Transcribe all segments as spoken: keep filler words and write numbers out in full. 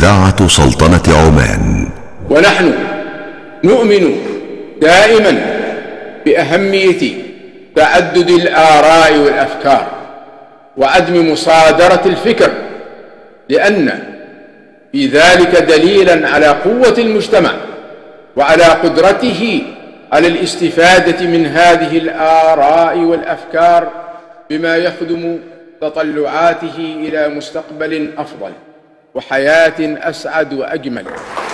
إذاعة سلطنة عمان. ونحن نؤمن دائما بأهمية تعدد الآراء والأفكار وعدم مصادرة الفكر، لأن في ذلك دليلا على قوة المجتمع وعلى قدرته على الاستفادة من هذه الآراء والأفكار بما يخدم تطلعاته إلى مستقبل أفضل وحياة أسعد وأجمل.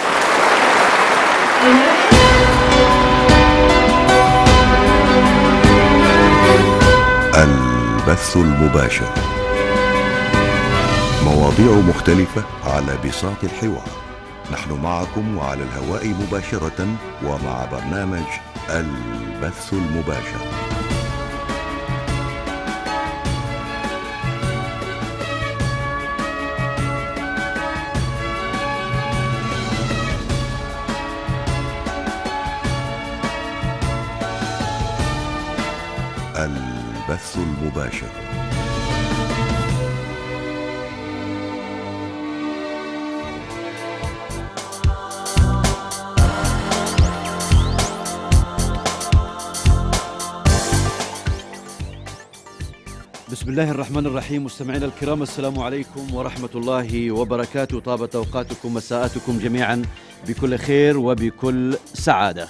البث المباشر، مواضيع مختلفة على بساط الحوار. نحن معكم وعلى الهواء مباشرة ومع برنامج البث المباشر. البث المباشر. بسم الله الرحمن الرحيم. مستمعينا الكرام، السلام عليكم ورحمة الله وبركاته. طابت أوقاتكم مساءاتكم جميعا بكل خير وبكل سعادة.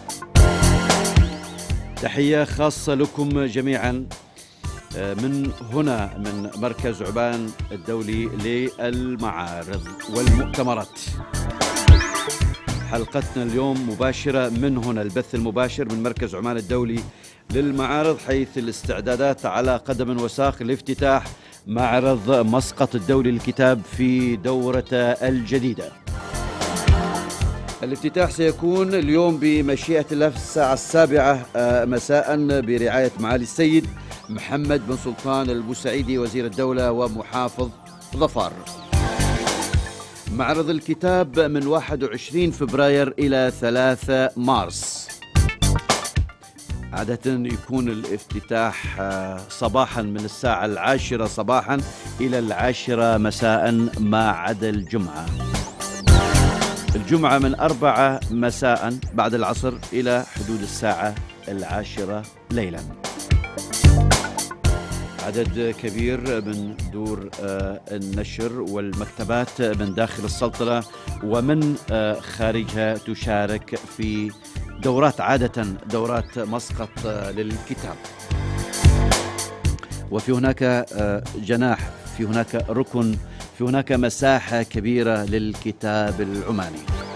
تحية خاصة لكم جميعا من هنا من مركز عمان الدولي للمعارض والمؤتمرات. حلقتنا اليوم مباشرة من هنا، البث المباشر من مركز عمان الدولي للمعارض، حيث الاستعدادات على قدم وساق لافتتاح معرض مسقط الدولي للكتاب في دورته الجديدة. الافتتاح سيكون اليوم بمشيئة الله في الساعة السابعة مساء برعاية معالي السيد محمد بن سلطان البوسعيدي وزير الدولة ومحافظ ظفار. معرض الكتاب من واحد وعشرين فبراير إلى ثلاثة مارس. عادة يكون الافتتاح صباحا من الساعة العاشرة صباحا إلى العاشرة مساء ما عدا الجمعة. الجمعة من أربعة مساء بعد العصر إلى حدود الساعة العاشرة ليلا. عدد كبير من دور النشر والمكتبات من داخل السلطنة ومن خارجها تشارك في دورات، عادة دورات مسقط للكتاب. وفي هناك جناح، في هناك ركن، في هناك مساحة كبيرة للكتاب العماني.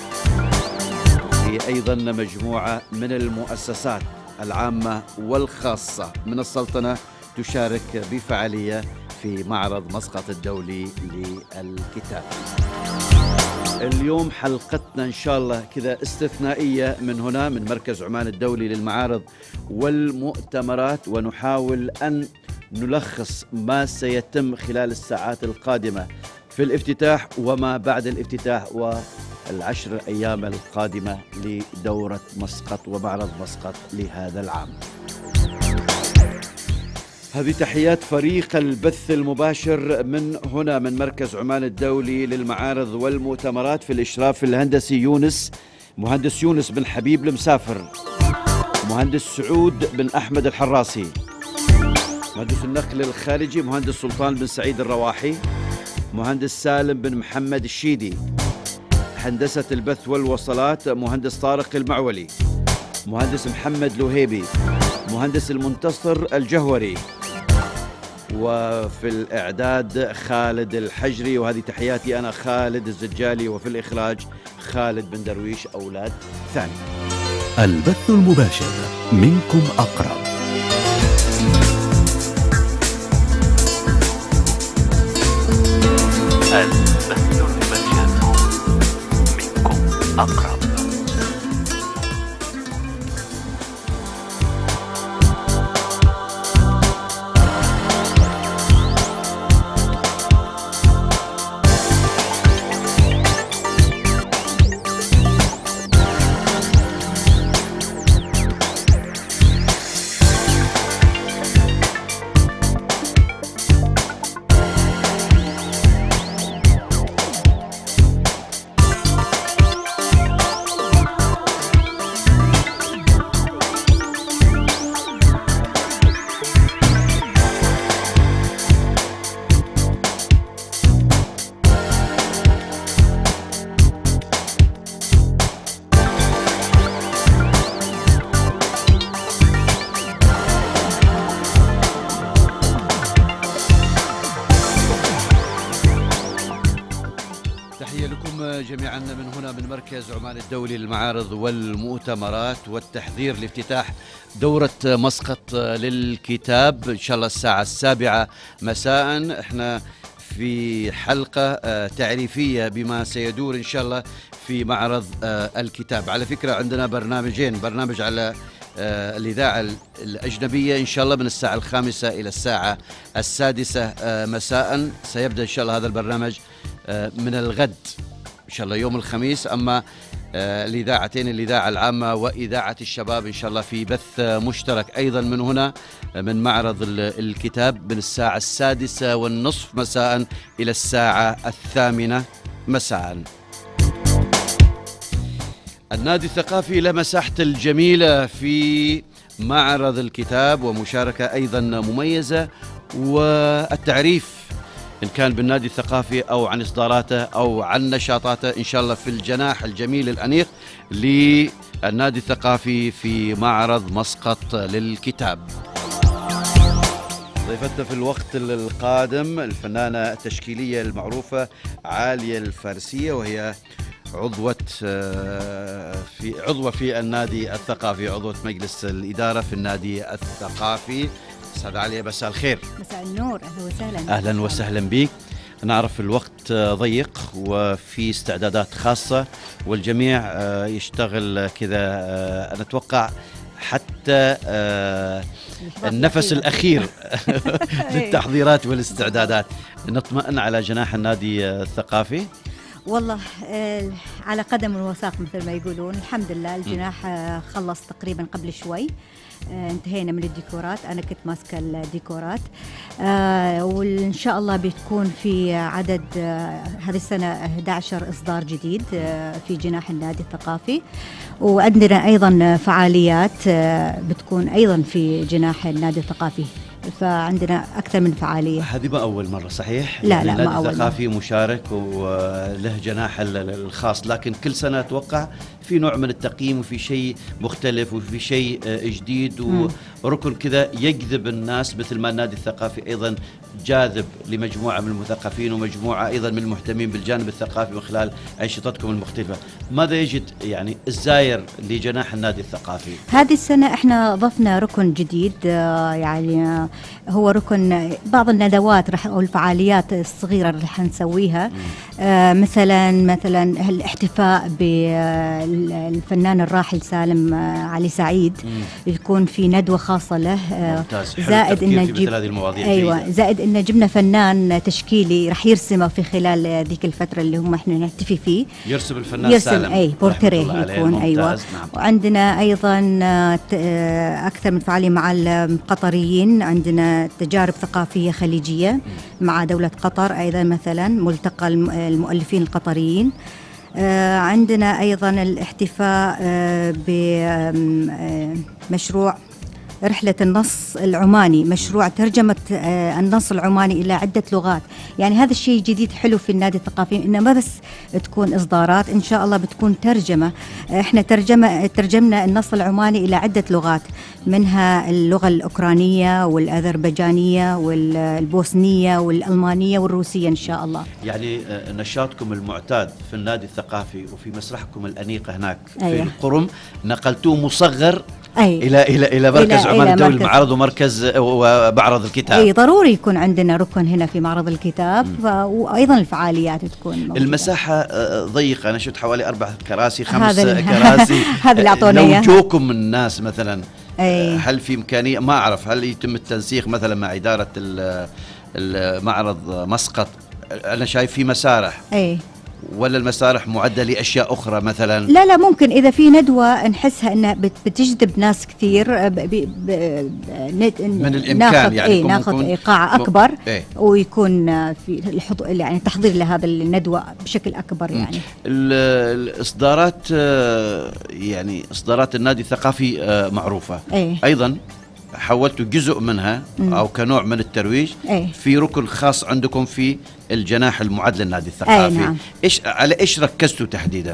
في أيضا مجموعة من المؤسسات العامة والخاصة من السلطنة تشارك بفعالية في معرض مسقط الدولي للكتاب. اليوم حلقتنا إن شاء الله كذا استثنائية من هنا من مركز عمان الدولي للمعارض والمؤتمرات، ونحاول أن نلخص ما سيتم خلال الساعات القادمة في الافتتاح وما بعد الافتتاح والعشر أيام القادمة لدورة مسقط ومعرض مسقط لهذا العام. هذه تحيات فريق البث المباشر من هنا من مركز عمان الدولي للمعارض والمؤتمرات، في الإشراف الهندسي يونس مهندس يونس بن حبيب المسافر، مهندس سعود بن أحمد الحراسي، مهندس النقل الخارجي مهندس سلطان بن سعيد الرواحي، مهندس سالم بن محمد الشيدي، هندسة البث والوصلات مهندس طارق المعولي، مهندس محمد لوهيبي، مهندس المنتصر الجهوري، وفي الإعداد خالد الحجري. وهذه تحياتي أنا خالد الزجالي، وفي الإخراج خالد بن درويش أولاد ثاني. البث المباشر منكم أقرب. البث المباشر منكم أقرب. تحية لكم جميعا من هنا من مركز عمان الدولي للمعارض والمؤتمرات والتحضير لافتتاح دورة مسقط للكتاب إن شاء الله الساعة السابعة مساء. احنا في حلقة تعريفية بما سيدور إن شاء الله في معرض الكتاب. على فكرة عندنا برنامجين، برنامج على الإذاعة الأجنبية إن شاء الله من الساعة الخامسة إلى الساعة السادسة مساء. سيبدأ إن شاء الله هذا البرنامج من الغد إن شاء الله يوم الخميس. أما الإذاعتين، الإذاعة العامة وإذاعة الشباب إن شاء الله في بث مشترك أيضا من هنا من معرض الكتاب من الساعة السادسة والنصف مساء إلى الساعة الثامنة مساء. النادي الثقافي له مساحته الجميلة في معرض الكتاب ومشاركة أيضا مميزة، والتعريف إن كان بالنادي الثقافي أو عن إصداراته أو عن نشاطاته إن شاء الله في الجناح الجميل الأنيق للنادي الثقافي في معرض مسقط للكتاب. ضيفتنا في الوقت القادم الفنانة التشكيلية المعروفة عالية الفارسية، وهي عضوة في عضوة في النادي الثقافي، عضوة مجلس الإدارة في النادي الثقافي. أستاذ عليا مساء الخير. مساء النور، أهلا وسهلا. أهلا وسهلا بك. نعرف الوقت ضيق وفي استعدادات خاصة والجميع يشتغل كذا، أنا أتوقع حتى النفس الأخير للتحضيرات والاستعدادات. نطمئن على جناح النادي الثقافي. والله على قدم وساق مثل ما يقولون، الحمد لله. الجناح خلص تقريبا قبل شوي، انتهينا من الديكورات، أنا كنت ماسكة الديكورات، آه وإن شاء الله بتكون في عدد آه هذه السنة أحد عشر إصدار جديد آه في جناح النادي الثقافي، وعندنا أيضا فعاليات آه بتكون أيضا في جناح النادي الثقافي، فعندنا أكثر من فعالية. هذه ما أول مرة صحيح؟ لا لا ما أول مرة. النادي الثقافي مشارك وله جناح الخاص، لكن كل سنة أتوقع في نوع من التقييم وفي شيء مختلف وفي شيء جديد وركن كذا يجذب الناس، مثل ما النادي الثقافي أيضا جاذب لمجموعة من المثقفين ومجموعة أيضا من المهتمين بالجانب الثقافي من خلال أنشطتكم المختلفة. ماذا يجد يعني الزائر لجناح النادي الثقافي؟ هذه السنة احنا ضفنا ركن جديد، يعني هو ركن بعض الندوات رح أو الفعاليات الصغيرة اللي حنسويها، آه مثلا مثلا الاحتفاء بالفنان الراحل سالم علي سعيد، يكون في ندوة خاصة له. ممتاز. زائد إن نجيب أيوة زائد إن جبنا فنان تشكيلي رح يرسمه في خلال ذيك الفترة اللي هم احنا نحتفي فيه. يرسم الفنان يرسم سالم، أي بورتريه يكون. أيوة. نعم. وعندنا أيضا أكثر من فعالية مع القطريين، عندنا تجارب ثقافية خليجية مع دولة قطر، أيضا مثلا ملتقى المؤلفين القطريين. آه عندنا أيضا الاحتفاء آه بمشروع رحلة النص العماني، مشروع ترجمة آه النص العماني إلى عدة لغات. يعني هذا الشيء جديد حلو في النادي الثقافي، إنه ما بس تكون إصدارات، إن شاء الله بتكون ترجمة. إحنا ترجمة ترجمنا النص العماني إلى عدة لغات، منها اللغة الأوكرانية والأذربيجانية والبوسنية والألمانية والروسية إن شاء الله. يعني نشاطكم المعتاد في النادي الثقافي وفي مسرحكم الأنيق هناك أيوة. في القرم نقلتوه مصغر أي. إلى إلى إلى مركز عمان الدولي للمعارض ومركز ومعرض الكتاب. أي ضروري يكون عندنا ركن هنا في معرض الكتاب، وأيضا الفعاليات تكون موجودة. المساحة ضيقة، أنا شفت حوالي أربع كراسي خمس هذا كراسي. هذا اللي أعطونا لو إياه. جوكم الناس مثلا أي. هل في إمكانية، ما أعرف هل يتم التنسيق مثلا مع إدارة المعرض مسقط؟ أنا شايف في مسارح. أي. ولا المسارح معدة لأشياء أخرى مثلا؟ لا لا ممكن إذا في ندوة نحسها أنها بتجذب ناس كثير ب ب ب من الإمكان يعني ايه ناخذ قاعة أكبر ايه ويكون في الحضور يعني تحضير لهذا الندوة بشكل أكبر. يعني الإصدارات يعني إصدارات النادي الثقافي معروفة ايه. أيضا حولتوا جزء منها مم. أو كنوع من الترويج ايه. في ركن خاص عندكم في الجناح المعد للنادي الثقافي. ايه نعم. إيش على إيش ركزتوا تحديدا؟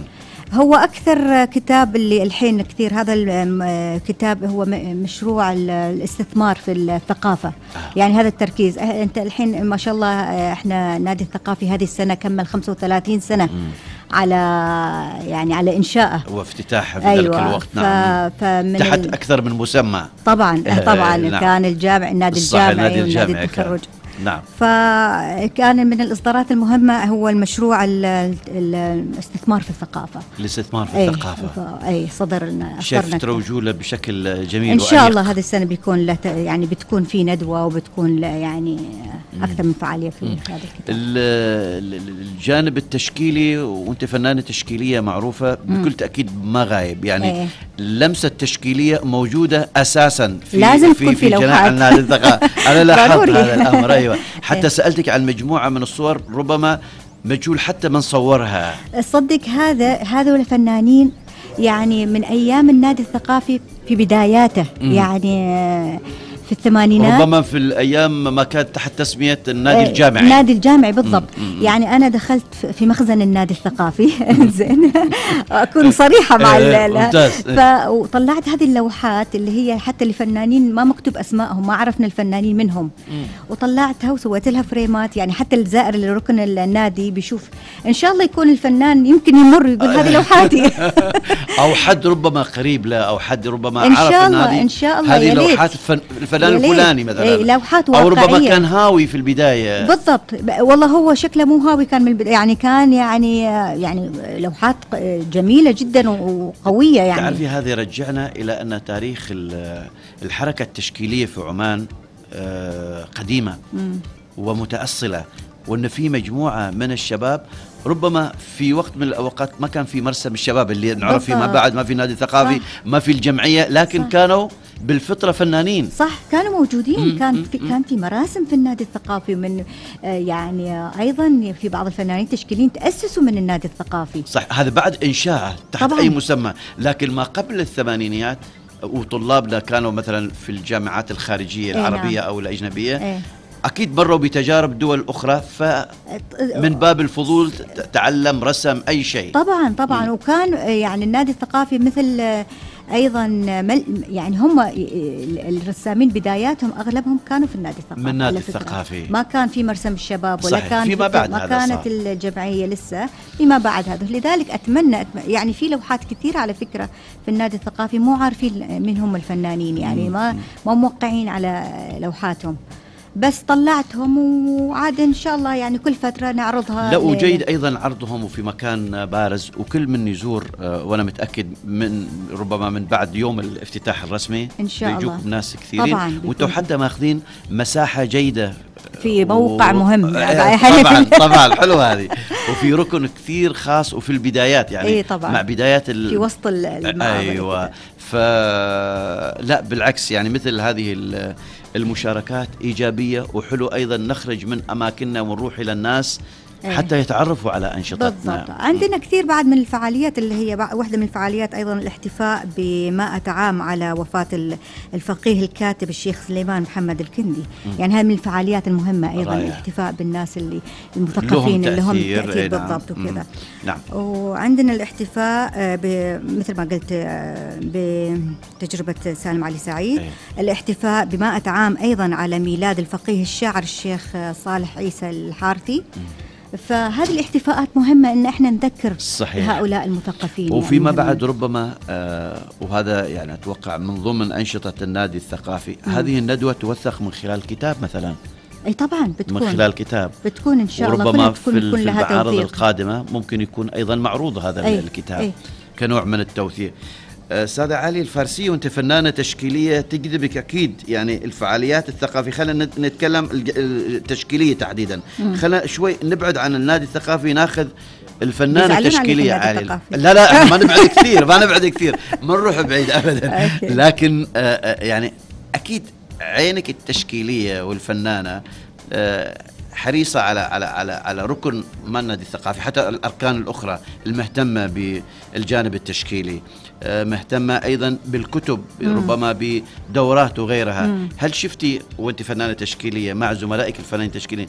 هو أكثر كتاب اللي الحين كثير، هذا الكتاب هو مشروع الاستثمار في الثقافة. يعني هذا التركيز. أنت الحين ما شاء الله إحنا نادي الثقافي هذه السنة كمل خمسة وثلاثين سنة م. على يعني على إنشائه وافتتاحه في أيوة. ذلك الوقت. نعم. تحت ال... أكثر من مسمى. طبعا طبعا نعم. كان الجامع النادي الجامعي ونادي التخرج. نعم. فكان من الإصدارات المهمة هو المشروع الاستثمار في الثقافة. الاستثمار في أي الثقافة. أي صدر لنا. شايف تروجوا له بشكل جميل إن شاء الله هذه السنة بيكون له يعني بتكون في ندوة وبتكون يعني أكثر من فعالية في هذا الكتاب. الجانب التشكيلي، وأنت فنانة تشكيلية معروفة بكل تأكيد ما غايب يعني. أي. اللمسة التشكيلية موجودة أساسا في لازم في, في جناح النادي الثقافي. أنا لاحظت هذا الأمر. أيوة. حتى سألتك عن مجموعة من الصور ربما مجهول حتى من صورها. صدق هذا هذول الفنانين يعني من أيام النادي الثقافي في بداياته. م. يعني في الثمانينات ربما في الأيام ما كانت تحت تسمية النادي الجامعي. النادي الجامعي بالضبط. م- م- يعني أنا دخلت في مخزن النادي الثقافي زين أكون صريحة مع ممتاز. فطلعت هذه اللوحات اللي هي حتى لفنانين ما مكتوب أسمائهم، ما عرفنا الفنانين منهم. م- وطلعتها وسويت لها فريمات، يعني حتى الزائر لركن النادي بيشوف إن شاء الله يكون الفنان يمكن يمر يقول هذه لوحاتي أو حد ربما قريب له أو حد ربما إن عرف شاء الله إن شاء الله هذه لوحات الفنان الفلاني مثلا. إيه لوحات واقعية، أو ربما كان هاوي في البداية. بالضبط. والله هو شكله مو هاوي، كان من البداية يعني كان يعني يعني لوحات جميلة جدا وقوية. يعني تعرفي هذا رجعنا إلى أن تاريخ الحركة التشكيلية في عمان قديمة م. ومتأصلة، وأن في مجموعة من الشباب ربما في وقت من الأوقات ما كان في مرسم الشباب اللي نعرف فيه ما بعد، ما في نادي ثقافي، صح. ما في الجمعية، لكن صح. كانوا بالفطرة فنانين. صح، كانوا موجودين. مم. كان في كان في مراسم في النادي الثقافي من آه يعني آه أيضا في بعض الفنانين التشكيليين تأسسوا من النادي الثقافي. صح، هذا بعد إنشاءه تحت طبعاً. أي مسمى، لكن ما قبل الثمانينات وطلابنا كانوا مثلا في الجامعات الخارجية العربية إيه نعم. أو الأجنبية إيه. أكيد مروا بتجارب دول أخرى، فمن باب الفضول تعلم رسم أي شيء. طبعا طبعا. م. وكان يعني النادي الثقافي مثل أيضا يعني هم الرسامين بداياتهم أغلبهم كانوا في النادي الثقافي. من النادي الثقافي ما كان في مرسم الشباب ولا صحيح. كان فيما بعد ما كانت صار. الجمعية لسه فيما بعد هذا. لذلك أتمنى يعني في لوحات كثيرة على فكرة في النادي الثقافي مو عارفين من هم الفنانين، يعني م. ما ما موقعين على لوحاتهم، بس طلعتهم وعاد إن شاء الله يعني كل فترة نعرضها. لا وجيد أيضا عرضهم وفي مكان بارز، وكل من يزور آه وأنا متأكد من ربما من بعد يوم الافتتاح الرسمي إن شاء الله بيجوكم ناس كثيرين، وانتم حتى ماخذين مساحة جيدة في موقع و... مهم. طبعا طبعا حلو هذه، وفي ركن كثير خاص وفي البدايات يعني إيه طبعا. مع بدايات ال... في وسط المعرض. أيوة. فلا بالعكس يعني مثل هذه المشاركات إيجابية وحلو، أيضا نخرج من أماكننا ونروح إلى الناس حتى يتعرفوا على أنشطتنا. بالضبط. عندنا كثير بعد من الفعاليات اللي هي واحدة من الفعاليات أيضا الاحتفاء بمائة عام على وفاة الفقيه الكاتب الشيخ سليمان محمد الكندي. م. يعني هذه من الفعاليات المهمة أيضا رأيه. الاحتفاء بالناس اللي المثقفين اللي هم تأثير بالضبط وكذا. نعم. وعندنا الاحتفاء مثل ما قلت بتجربة سالم علي سعيد. أيه. الاحتفاء بمائة عام أيضا على ميلاد الفقيه الشاعر الشيخ صالح عيسى الحارثي. م. فهذه الاحتفاءات مهمة إن إحنا نذكر صحيح. هؤلاء المثقفين. وفيما يعني بعد ربما آه وهذا يعني أتوقع من ضمن أنشطة النادي الثقافي. م. هذه الندوة توثق من خلال كتاب مثلا. أي طبعا بتكون من خلال كتاب بتكون إن شاء الله. وربما في, في المعارض القادمة ممكن يكون أيضا معروض هذا أي. الكتاب أي. كنوع من التوثيق. أستاذة علي الفارسية، وأنت فنانة تشكيلية تجذبك أكيد يعني الفعاليات الثقافية. خلينا نتكلم التشكيلية تحديدا، خلينا شوي نبعد عن النادي الثقافي، ناخذ الفنانة التشكيلية علي. لا لا ما نبعد كثير ما نبعد كثير ما نروح بعيد أبدا. لكن يعني أكيد عينك التشكيلية والفنانة حريصة على على على على ركن من النادي الثقافي، حتى الأركان الأخرى المهتمة بالجانب التشكيلي، مهتمة أيضا بالكتب مم. ربما بدورات وغيرها. مم. هل شفتي وأنت فنانة تشكيلية مع زملائك الفنانين التشكيليين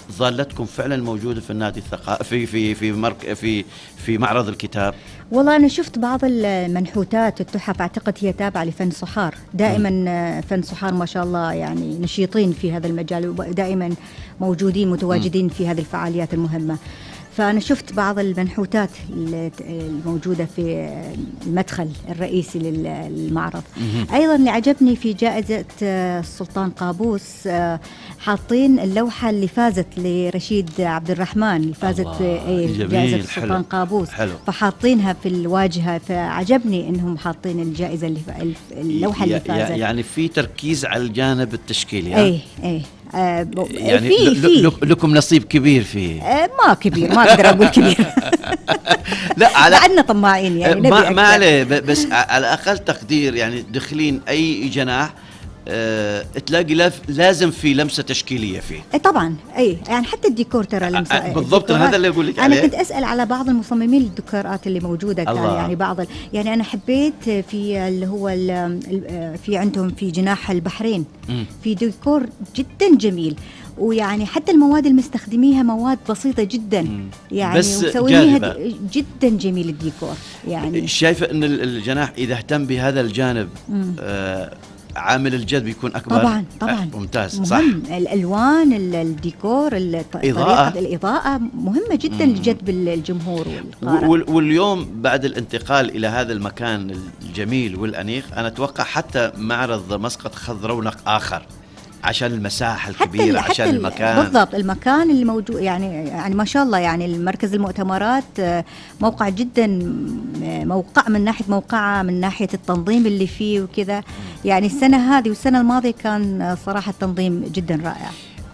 ظالتكم فعلا موجودة في النادي الثقافي في في في مرك في في معرض الكتاب؟ والله أنا شفت بعض المنحوتات التحف، أعتقد هي تابعة لفن صحار، دائما م. فن صحار ما شاء الله يعني نشيطين في هذا المجال، ودائما موجودين متواجدين م. في هذه الفعاليات المهمة. فأنا شفت بعض المنحوتات الموجودة في المدخل الرئيسي للمعرض. أيضا اللي عجبني في جائزة السلطان قابوس حاطين اللوحة اللي فازت لرشيد عبد الرحمن، اللي فازت جائزة السلطان حلو. قابوس حلو. فحاطينها في الواجهة، فعجبني إنهم حاطين الجائزة اللي اللوحة اللي فازت. يعني في تركيز على الجانب التشكيلي. أي أي آه يعني في في لكم نصيب كبير فيه. آه ما كبير، ما اقدر اقول كبير. لا على عندنا طماعين يعني ما, ما عليه، بس على اقل تقدير يعني داخلين اي جناح أه تلاقي لازم في لمسه تشكيليه فيه. اي طبعا، اي يعني حتى الديكور ترى لمسه. أه بالضبط، هذا اللي اقول لك عليه. انا كنت اسال على بعض المصممين الديكورات اللي موجوده كان يعني بعض ال... يعني انا حبيت في اللي هو ال... في عندهم في جناح البحرين م. في ديكور جدا جميل، ويعني حتى المواد المستخدميها مواد بسيطة جدا م. يعني ومسوينها جدا جميل الديكور. يعني شايفة ان الجناح اذا اهتم بهذا الجانب آه عامل الجذب يكون اكبر. طبعا طبعا ممتاز مهم. صح. الالوان، الديكور، طريقة الإضاءة مهمة جدا لجذب الجمهور والقارئ. واليوم بعد الانتقال الى هذا المكان الجميل والانيق، انا اتوقع حتى معرض مسقط خذ رونق اخر عشان المساحة الكبيرة، حتى عشان المكان. بالضبط، المكان اللي موجود يعني يعني ما شاء الله، يعني المركز المؤتمرات موقع جدا موقع من ناحية موقعه، من ناحية التنظيم اللي فيه وكذا. يعني السنة هذه والسنة الماضية كان صراحة التنظيم جدا رائع.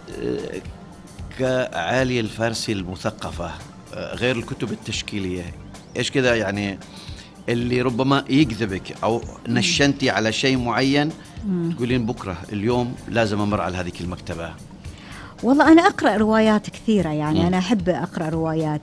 كعالية الفارسي المثقفة غير الكتب التشكيلية، ايش كذا يعني اللي ربما يجذبك او نشنتي على شيء معين تقولين بكرة اليوم لازم أمر على هذه المكتبة؟ والله أنا أقرأ روايات كثيرة، يعني م. أنا أحب أقرأ روايات،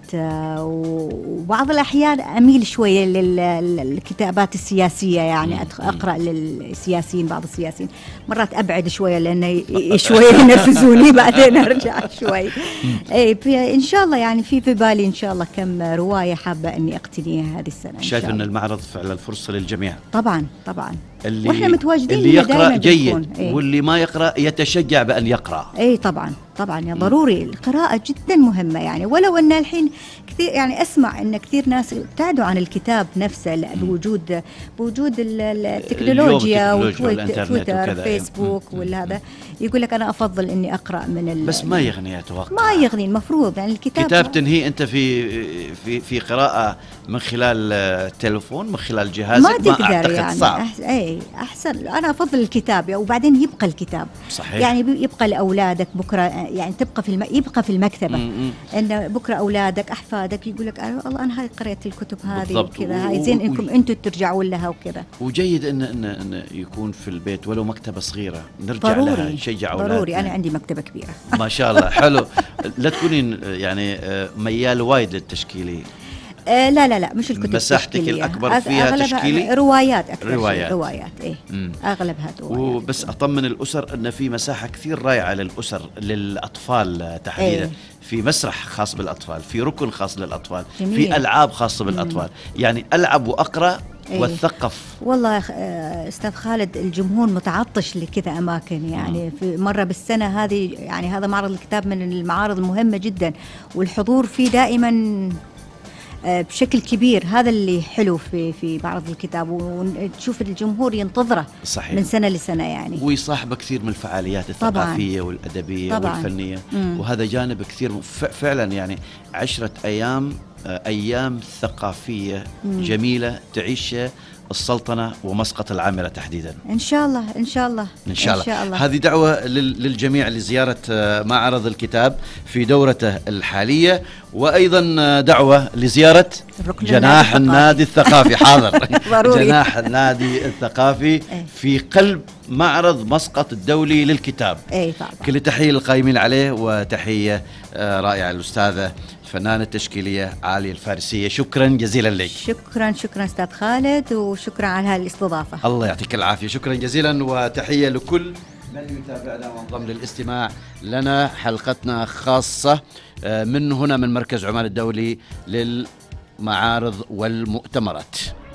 وبعض الأحيان أميل شوية للكتابات السياسية، يعني م. أقرأ للسياسيين، بعض السياسيين مرات أبعد شوية لأنه شوية ينرفزوني بعدين أرجع شوي. إيه إن شاء الله يعني في في بالي إن شاء الله كم رواية حابة أني أقتنيها هذه السنة. شايف أن المعرض فعلا فرصة للجميع؟ طبعا طبعا، اللي واحنا متواجدين اللي يقرأ جيد. إيه؟ واللي ما يقرأ يتشجع بأن يقرأ. اي طبعا طبعا يا ضروري، القراءة جدا مهمة يعني. ولو ان الحين كثير يعني اسمع ان كثير ناس ابتعدوا عن الكتاب نفسه بوجود بوجود التكنولوجيا وتويتر فيسبوك والهذا، يقول لك انا افضل اني اقرأ من بس ما يغني اتوقع، ما يغني المفروض يعني الكتاب كتاب تنهي انت في في في قراءة من خلال التليفون، من خلال جهازك، ما تقدر ما يعني صعب. أح اي احسن، انا افضل الكتاب وبعدين يبقى الكتاب صحيح. يعني يبقى لاولادك بكره، يعني تبقى في الم... يبقى في المكتبه، ان بكره اولادك احفادك يقول لك والله انا هاي قرأت الكتب هذه وكذا، هاي زين انكم انتم ترجعون لها وكذا. وجيد ان ان, إن يكون في البيت ولو مكتبه صغيره نرجع ضروري. لها نشجع اولادنا. ضروري، انا عندي مكتبه كبيره. ما شاء الله حلو. لا تكونين يعني ميال وايد للتشكيلي. آه لا لا لا مش الكتب مساحتك الأكبر فيها تشكيلي؟ روايات أكثر، روايات روايات إيه مم. أغلبها روايات. وبس أطمن الأسر أن في مساحة كثير رائعة للأسر للأطفال تحديدا. إيه؟ في مسرح خاص بالأطفال، في ركن خاص للأطفال، جميل. في ألعاب خاصة بالأطفال، مم. يعني ألعب وأقرأ إيه؟ والثقف. والله أستاذ خالد الجمهور متعطش لكذا أماكن، يعني في مرة بالسنة هذه، يعني هذا معرض الكتاب من المعارض المهمة جدا، والحضور فيه دائما بشكل كبير. هذا اللي حلو في في معرض الكتاب، وتشوف الجمهور ينتظره صحيح. من سنة لسنة يعني، ويصاحب كثير من الفعاليات الثقافية طبعاً. والأدبية طبعاً. والفنية مم. وهذا جانب كثير فعلا، يعني عشرة أيام أيام ثقافية مم. جميلة تعيشها السلطنة ومسقط العامرة تحديدا. إن شاء الله إن شاء الله إن شاء الله, إن شاء الله. هذه دعوة للجميع لزيارة معرض الكتاب في دورته الحالية، وأيضا دعوة لزيارة جناح النادي الثقافي. حاضر. جناح النادي الثقافي في قلب معرض مسقط الدولي للكتاب. أي طبعا. كل تحية للقائمين عليه، وتحية رائعة الأستاذة الفنانة التشكيلية عالية الفارسية. شكرا جزيلا لك. شكرا شكرا أستاذ خالد، وشكرا على هذه الاستضافة. الله يعطيك العافية، شكرا جزيلا، وتحية لكل من يتابعنا وانضم للاستماع لنا حلقتنا خاصة من هنا من مركز عمان الدولي للمعارض والمؤتمرات.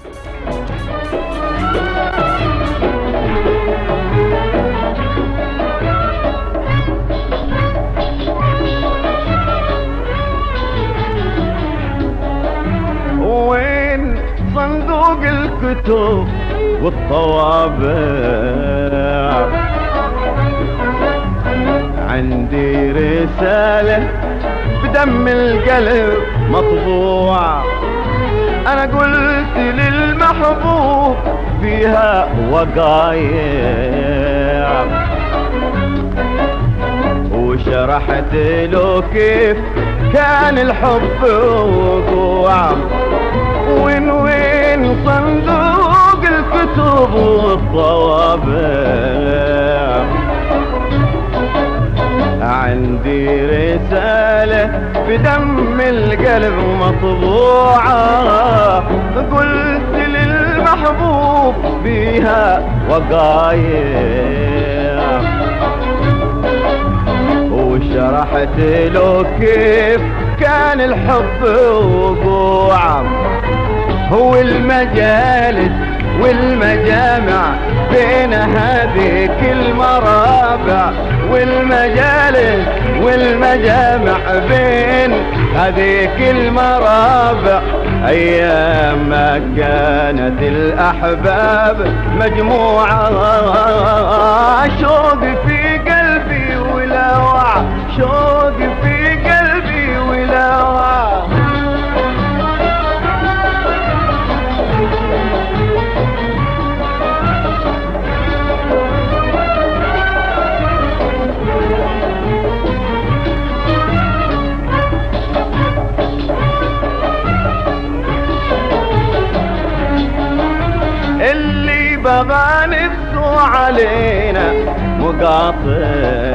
وين صندوق الكتب والطوابع؟ عندي رسالة بدم القلب مطبوع، أنا قلت للمحبوب فيها وقايع، وشرحت له كيف كان الحب وقوع. وين وين صندوق الكتب والطوابع؟ عندي رسالة بدم القلب مطبوعة، قلت للمحبوب فيها وقايع، وشرحت له كيف كان الحب وقوع. هو المجالس والمجامع بين هذيك المرابع، والمجالس والمجامع بين هذيك المرابع، أيام ما كانت الأحباب مجموعة. شوق في قلبي ولوع، شوق في قلبي ولوع. اللي بغى نفسه علينا مقاطع،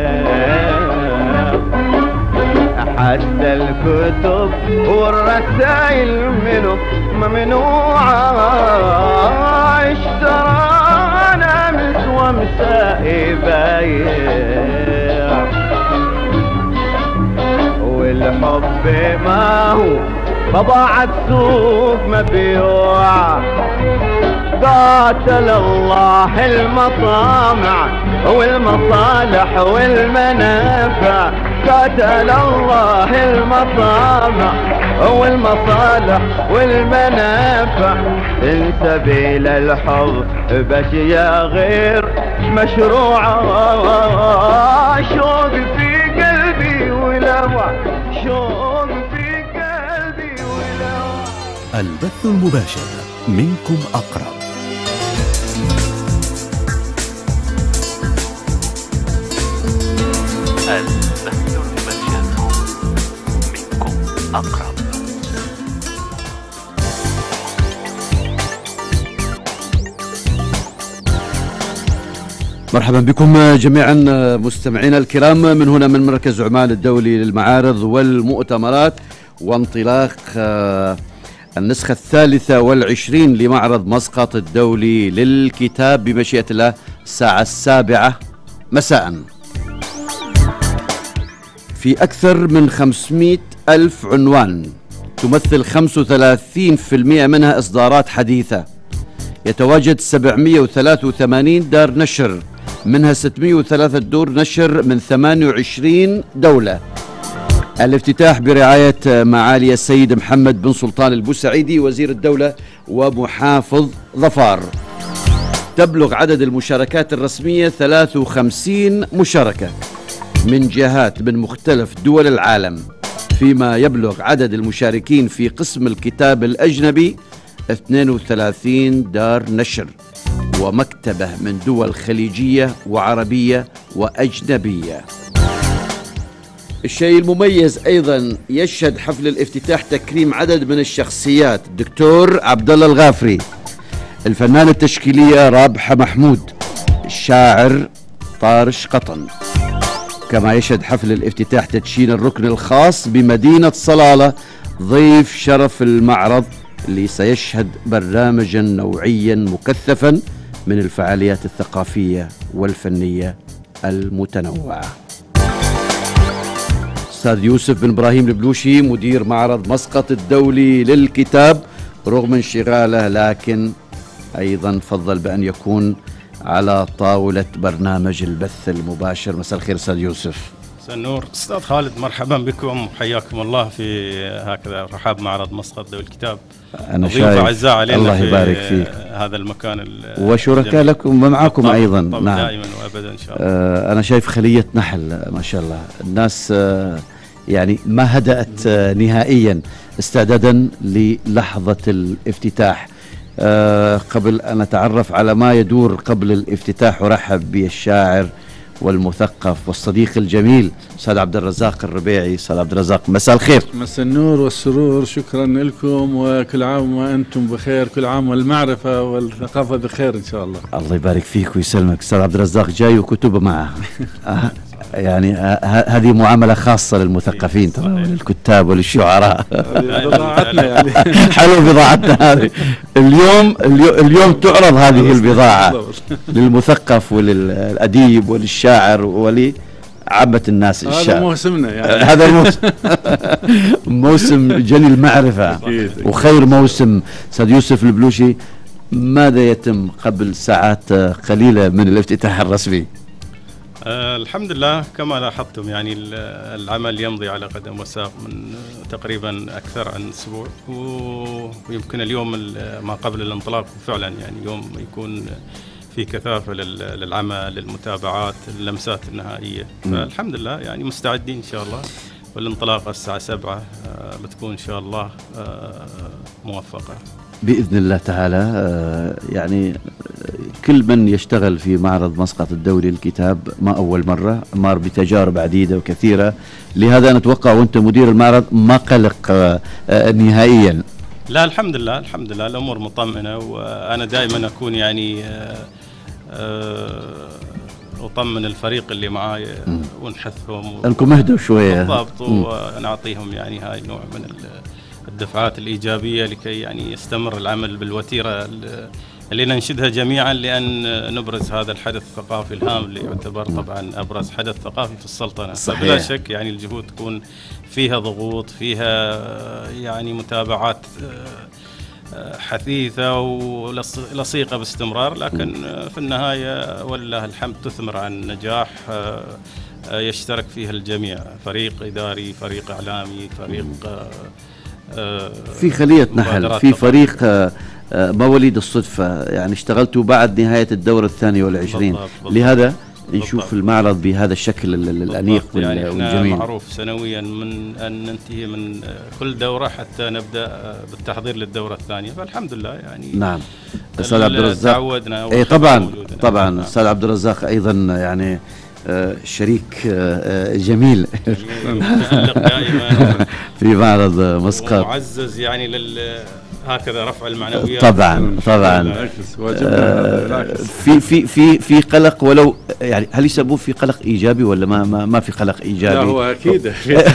حتى الكتب والرسائل منه ممنوعة. اشترانا امس ومسائي بايع، والحب ما هو بضاعة سوق مبيوع. قاتل الله المطامع والمصالح والمنافع، قاتل الله المطامع والمصالح والمنافع. إن سبيل الحب بشيا غير مشروعة. شوق في قلبي ولوع، شوق في قلبي ولوع. البث المباشر منكم أقرب. البث المباشر منكم أقرب. مرحبا بكم جميعا مستمعينا الكرام من هنا من مركز عمان الدولي للمعارض والمؤتمرات، وانطلاق النسخة الثالثة والعشرين لمعرض مسقط الدولي للكتاب بمشيئة الله الساعة السابعة مساء، في أكثر من خمسمائة ألف عنوان، تمثل خمسة وثلاثين بالمئة منها إصدارات حديثة. يتواجد سبعمائة وثلاثة وثمانين دار نشر، منها ستمائة وثلاثة دور نشر من ثمانية وعشرين دولة. الافتتاح برعاية معالي السيد محمد بن سلطان البوسعيدي وزير الدولة ومحافظ ظفار. تبلغ عدد المشاركات الرسمية ثلاثة وخمسين مشاركة من جهات من مختلف دول العالم، فيما يبلغ عدد المشاركين في قسم الكتاب الأجنبي اثنين وثلاثين دار نشر ومكتبة من دول خليجية وعربية وأجنبية. الشيء المميز أيضا يشهد حفل الافتتاح تكريم عدد من الشخصيات: الدكتور عبد الله الغافري، الفنانة التشكيلية رابحة محمود، الشاعر طارش قطن. كما يشهد حفل الافتتاح تدشين الركن الخاص بمدينة صلالة ضيف شرف المعرض اللي سيشهد برنامجا نوعيا مكثفا من الفعاليات الثقافية والفنية المتنوعة. أستاذ يوسف بن إبراهيم البلوشي مدير معرض مسقط الدولي للكتاب، رغم انشغاله لكن أيضا فضل بأن يكون على طاولة برنامج البث المباشر. مساء الخير أستاذ يوسف. مساء النور أستاذ خالد، مرحبا بكم وحياكم الله في هكذا رحاب معرض مسقط ذوي الكتاب. أنا شايف أعزاء علينا الله في يبارك فيك. هذا المكان وشركاء لكم ومعكم أيضا. نعم دائما وأبدا إن شاء الله. آه أنا شايف خلية نحل ما شاء الله، الناس آه يعني ما هدأت آه نهائيا استعدادا للحظة الافتتاح. آه قبل أن نتعرف على ما يدور قبل الافتتاح، ورحب بالشاعر والمثقف والصديق الجميل أستاذ عبد الرزاق الربيعي. أستاذ عبد الرزاق مساء الخير. مساء النور والسرور، شكرا لكم وكل عام وأنتم بخير، كل عام والمعرفة والثقافة بخير إن شاء الله. الله يبارك فيك ويسلمك. أستاذ عبد الرزاق جاي وكتبه معه. آه يعني آه هذه معاملة خاصة للمثقفين ترى وللكتاب وللشعراء. بضاعتنا يعني. حلو بضاعتنا هذه. اليوم اليوم تعرض هذه البضاعة للمثقف وللأديب وللشاعر ولعامة الناس. هذا موسمنا يعني. هذا الموسم موسم جني المعرفة وخير موسم. أستاذ يوسف البلوشي، ماذا يتم قبل ساعات قليلة من الافتتاح الرسمي؟ آه الحمد لله كما لاحظتم يعني العمل يمضي على قدم وساق من تقريبا أكثر عن أسبوع، ويمكن اليوم ما قبل الانطلاق فعلا يعني يوم يكون في كثافة للعمل، للمتابعات، اللمسات النهائية. فالحمد لله يعني مستعدين إن شاء الله، والانطلاقة الساعة سبعة آه بتكون إن شاء الله آه موفقة بإذن الله تعالى. آه يعني كل من يشتغل في معرض مسقط الدولي للكتاب ما أول مرة، مر بتجارب عديدة وكثيرة، لهذا نتوقع وأنت مدير المعرض ما قلق آه آه نهائيا. لا الحمد لله الحمد لله الأمور مطمئنة، وأنا دائما أكون يعني آه آه أطمن الفريق اللي معاي ونحثهم أنكم اهدوا شوية بالضبط، ونعطيهم يعني هاي نوع من الدفعات الإيجابية لكي يعني يستمر العمل بالوتيرة اللي ننشدها جميعا، لأن نبرز هذا الحدث الثقافي الهام اللي يعتبر طبعا أبرز حدث ثقافي في السلطنة. صحيح. بلا شك يعني الجهود تكون فيها ضغوط، فيها يعني متابعات حثيثة ولصيقة باستمرار، لكن في النهاية ولله الحمد تثمر عن نجاح يشترك فيها الجميع، فريق إداري، فريق إعلامي، فريق في خلية نحل، في فريق مواليد الصدفة، يعني اشتغلتوا بعد نهاية الدورة الثانية والعشرين. بالضبط بالضبط. لهذا نشوف بالضبط. المعرض بهذا الشكل الأنيق يعني والجميل. معروف سنويا من أن ننتهي من كل دورة حتى نبدأ بالتحضير للدورة الثانية، فالحمد لله يعني. نعم أستاذ عبد الرزاق. تعودنا. إيه طبعا طبعا أستاذ عبد الرزاق أيضا يعني آه شريك آه جميل دائما في معرض مسقط، ومعزز يعني لل هكذا رفع المعنويات. طبعا طبعا. آه في في في في قلق، ولو يعني هل يسموه في قلق ايجابي ولا ما ما, ما في قلق ايجابي؟ لا هو اكيد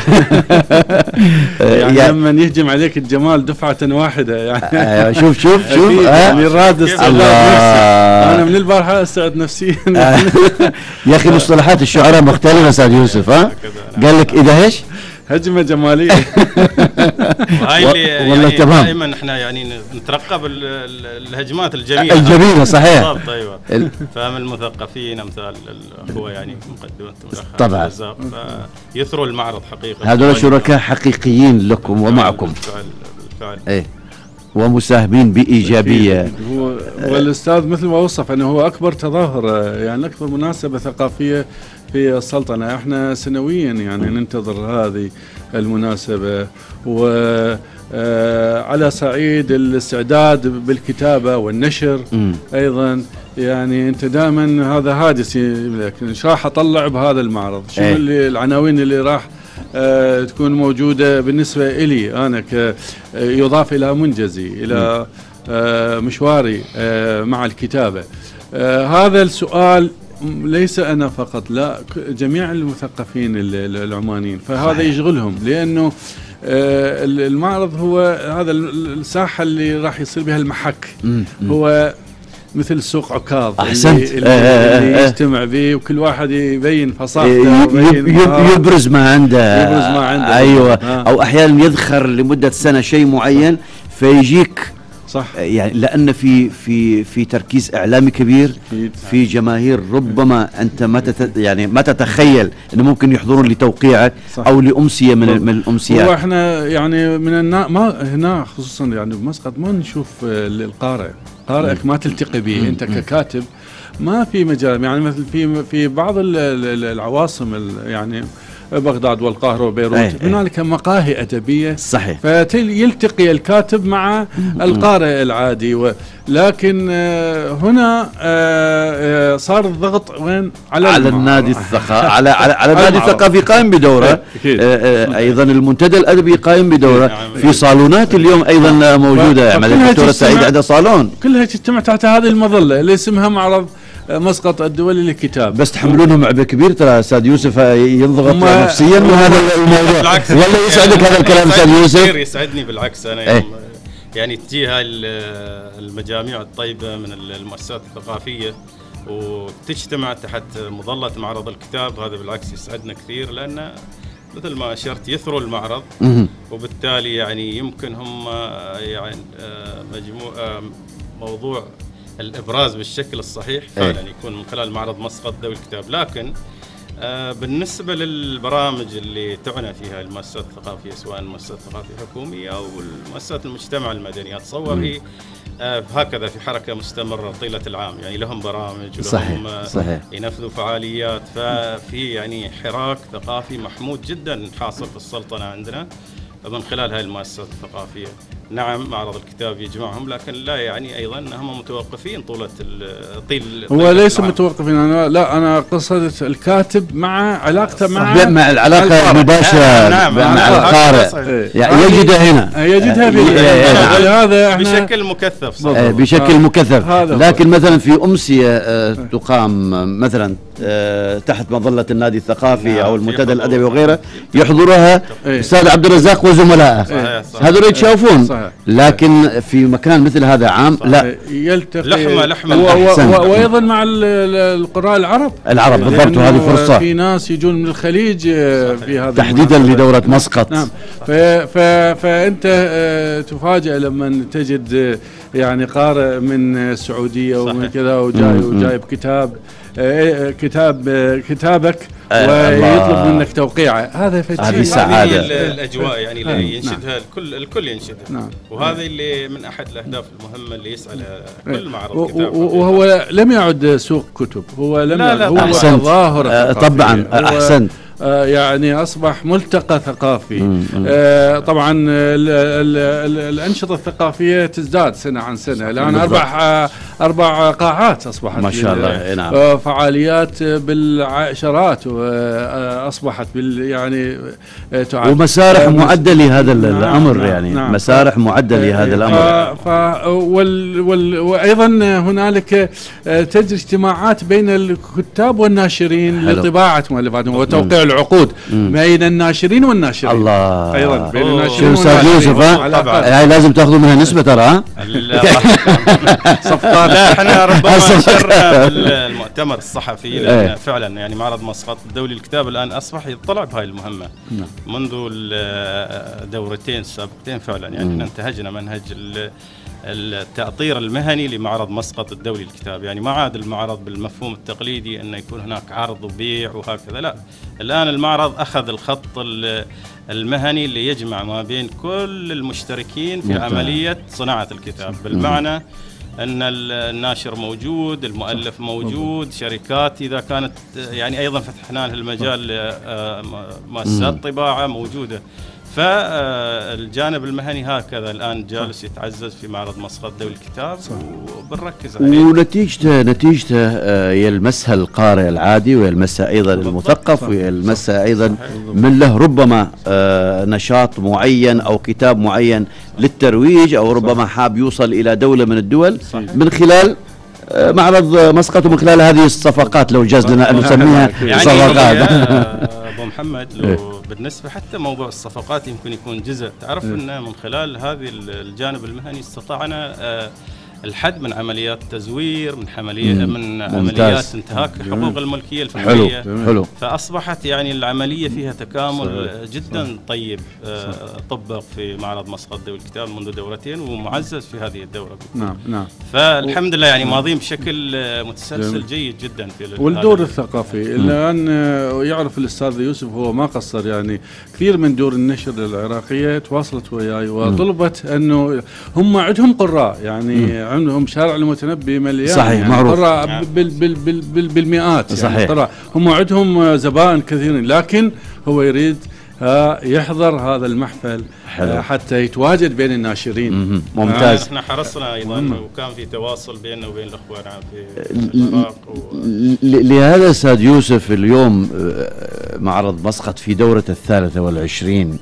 يعني, يعني لما يهجم عليك الجمال دفعه واحده يعني. شوف شوف شوف يعني راد استغلال. انا من البارحه استغد نفسيا. يا اخي مصطلحات الشعراء مختلفه استاذ يوسف. ها قال لك اذا ايش هجمه جماليه. وهاي اللي والله يعني تمام. دائما احنا يعني نترقب الهجمات الجميله الجميله. صحيح. بالضبط. ايوه فهم المثقفين امثال الاخوه يعني مقدمه طبعا فيثروا المعرض حقيقه. هذول شركاء حقيقيين لكم ومعكم بالفعل بالفعل. ايه ومساهمين بإيجابية. والأستاذ مثل ما وصف أنه هو أكبر تظاهر يعني أكبر مناسبة ثقافية في السلطنة. احنا سنويا يعني ننتظر هذه المناسبة، وعلى صعيد الاستعداد بالكتابة والنشر م. أيضا يعني أنت دائما هذا هاجس لكن ايش راح أطلع بهذا المعرض، شو ايه. اللي العناوين اللي راح آه تكون موجودة بالنسبة إلي أنا يضاف إلى منجزي إلى آه مشواري آه مع الكتابة. آه هذا السؤال ليس أنا فقط، لا جميع المثقفين العمانيين، فهذا يشغلهم، لأنه آه المعرض هو هذا الساحة اللي راح يصير بها المحك. هو مثل سوق عكاظ أحسنت. اللي, آه اللي آه يجتمع به وكل واحد يبين فصاحته يب ويبين يب يبرز ما عنده يبرز ما عنده. ايوه آه. او احيانا يذخر لمده سنه شيء معين فيجيك صح. يعني لان في في في تركيز اعلامي كبير، في جماهير ربما انت ما تت يعني ما تتخيل انه ممكن يحضرون لتوقيعك صح. او لامسيه من من الامسيات. واحنا يعني من النا ما هنا خصوصا يعني بمسقط ما نشوف القارئ، قارئك ما تلتقي به انت ككاتب، ما في مجال يعني مثل في في بعض العواصم يعني بغداد والقاهرة وبيروت أيه هنالك مقاهي أدبية صحيح، فيلتقي الكاتب مع القارئ العادي و لكن هنا صار الضغط وين على, على النادي الثقافي على على, على النادي الثقافي قائم بدوره، ايضا المنتدى الادبي قائم بدوره، في صالونات اليوم ايضا موجوده، يعني الدكتوره سعيد عندها صالون كلها تجتمع تحت هذه المظله اللي اسمها معرض مسقط الدولي للكتاب. بس تحملونهم عبء كبير ترى استاذ يوسف، ينضغط نفسيا من هذا الموضوع. والله يسعدك هذا الكلام استاذ يوسف. يسعدني بالعكس، انا يوم يعني تجي هاي المجاميع الطيبه من المؤسسات الثقافيه وتجتمع تحت مظله معرض الكتاب، هذا بالعكس يسعدنا كثير، لان مثل ما اشرت يثروا المعرض وبالتالي يعني يمكن هم يعني مجموع موضوع الابراز بالشكل الصحيح فعلا يكون من خلال معرض مسقط ذوي الكتاب. لكن آه بالنسبه للبرامج اللي تعنى فيها المؤسسات الثقافيه، سواء المؤسسات الثقافيه الحكوميه او المؤسسات المجتمع المدني، اتصور هي آه هكذا في حركه مستمره طيله العام، يعني لهم برامج ولهم صحيح. صحيح. ينفذوا فعاليات، ففي يعني حراك ثقافي محمود جدا حاصل في السلطنه عندنا من خلال هاي المؤسسات الثقافيه. نعم معرض الكتاب يجمعهم، لكن لا يعني ايضا انهم متوقفين طولة طيل هو ليس متوقفين، انا لا انا قصدت الكاتب مع علاقته مع مع العلاقه المباشره نعم مع القارئ، يعني يجدها هنا يجدها هذا بشكل مكثف بشكل مكثف. لكن مثلا في امسيه تقام مثلا تحت مظله النادي الثقافي او المنتدى الادبي وغيره، يحضرها الاستاذ عبد الرزاق وزملائه، هذول يتشافون. لكن في مكان مثل هذا عام لا، يلتقي لحمه لحمه وايضا مع القراء العرب العرب بالضبط، وهذه فرصه في ناس يجون من الخليج في هذا تحديدا لدوره مسقط. نعم. فانت تفاجأ لما تجد يعني قارئ من السعوديه ومن كذا وجاي وجايب كتاب كتاب كتابك ويطلب منك توقيعه، هذا هذه سعاده. الاجواء يعني اللي ينشدها الكل الكل ينشدها. نعم. وهذا اللي من احد الاهداف المهمه اللي يسعى كل معرض كتاب. وهو لم يعد سوق كتب، هو لم لا لا هو أحسنت. ظاهره آه طبعا احسنت. آه يعني أصبح ملتقى ثقافي. آه طبعا ال ال ال الأنشطة الثقافية تزداد سنة عن سنة، الآن أربع آه أربع قاعات أصبحت ما شاء الله. نعم. آه فعاليات بالعشرات أصبحت بال يعني آه ومسارح آه معدة لهذا نعم الأمر. نعم يعني نعم مسارح معدة لهذا الأمر. آه ف وال وال وأيضا هنالك آه تجري اجتماعات بين الكتاب والناشرين لطباعة مؤلفاتهم وتوقيع العقود بين الناشرين والناشرين. الله. ايضا بين الناشرين والناشرين. يوسف هاي لازم تاخذوا منها نسبه ترى. صفقات. لا احنا ربما نشرنا بالمؤتمر الصحفي، لان فعلا يعني معرض مسقط الدولي للكتاب الان اصبح يطلع بهاي المهمه منذ الدورتين السابقتين. فعلا يعني احنا انتهجنا منهج التأطير المهني لمعرض مسقط الدولي للكتاب، يعني ما عاد المعرض بالمفهوم التقليدي أن يكون هناك عرض وبيع وهكذا، لا الآن المعرض أخذ الخط المهني اللي يجمع ما بين كل المشتركين في عملية صناعة الكتاب، بالمعنى أن الناشر موجود، المؤلف موجود، شركات إذا كانت يعني أيضا فتحنا لها المجال، مؤسسات طباعة موجودة. فالجانب المهني هكذا الآن جالس يتعزز في معرض مسقط دولي الكتاب وبنركز عليه، ونتيجته نتيجته يلمسها القارئ العادي ويلمسها أيضا المثقف ويلمسها أيضا من له ربما نشاط معين أو كتاب معين للترويج، أو ربما حاب يوصل إلى دولة من الدول من خلال معرض مسقط، ومن خلال هذه الصفقات لو جاز لنا أن نسميها يعني صفقات. أبو محمد لو بالنسبة حتى موضوع الصفقات يمكن يكون جزء، تعرف أن من خلال هذه الجانب المهني استطعنا الحد من عمليات تزوير، من عملية من ممتاز. عمليات انتهاك حقوق الملكية الفكرية. حلو حلو. فأصبحت يعني العملية فيها تكامل صحيح. جدا صحيح. طيب آه طبق في معرض مسقط دولي الكتاب منذ دورتين ومعزز في هذه الدورة. نعم نعم. فالحمد لله يعني ماضين بشكل متسلسل جيد جدا في والدور الثقافي الآن يعرف الأستاذ يوسف هو ما قصر، يعني كثير من دور النشر العراقية تواصلت وياي وطلبت أنه هم عندهم قراء، يعني مم. عندهم شارع المتنبي مليان صحيح يعني معروف قراء بال بال بال بال بالمئات صحيح. يعني قراء هم عندهم زبائن كثيرين، لكن هو يريد يحضر هذا المحفل حلو. حتى يتواجد بين الناشرين. ممتاز. احنا حرصنا ايضا وكان في تواصل بيننا وبين الاخوان في العراق و... لهذا استاذ يوسف اليوم معرض مسقط في دورة الثالثة والعشرين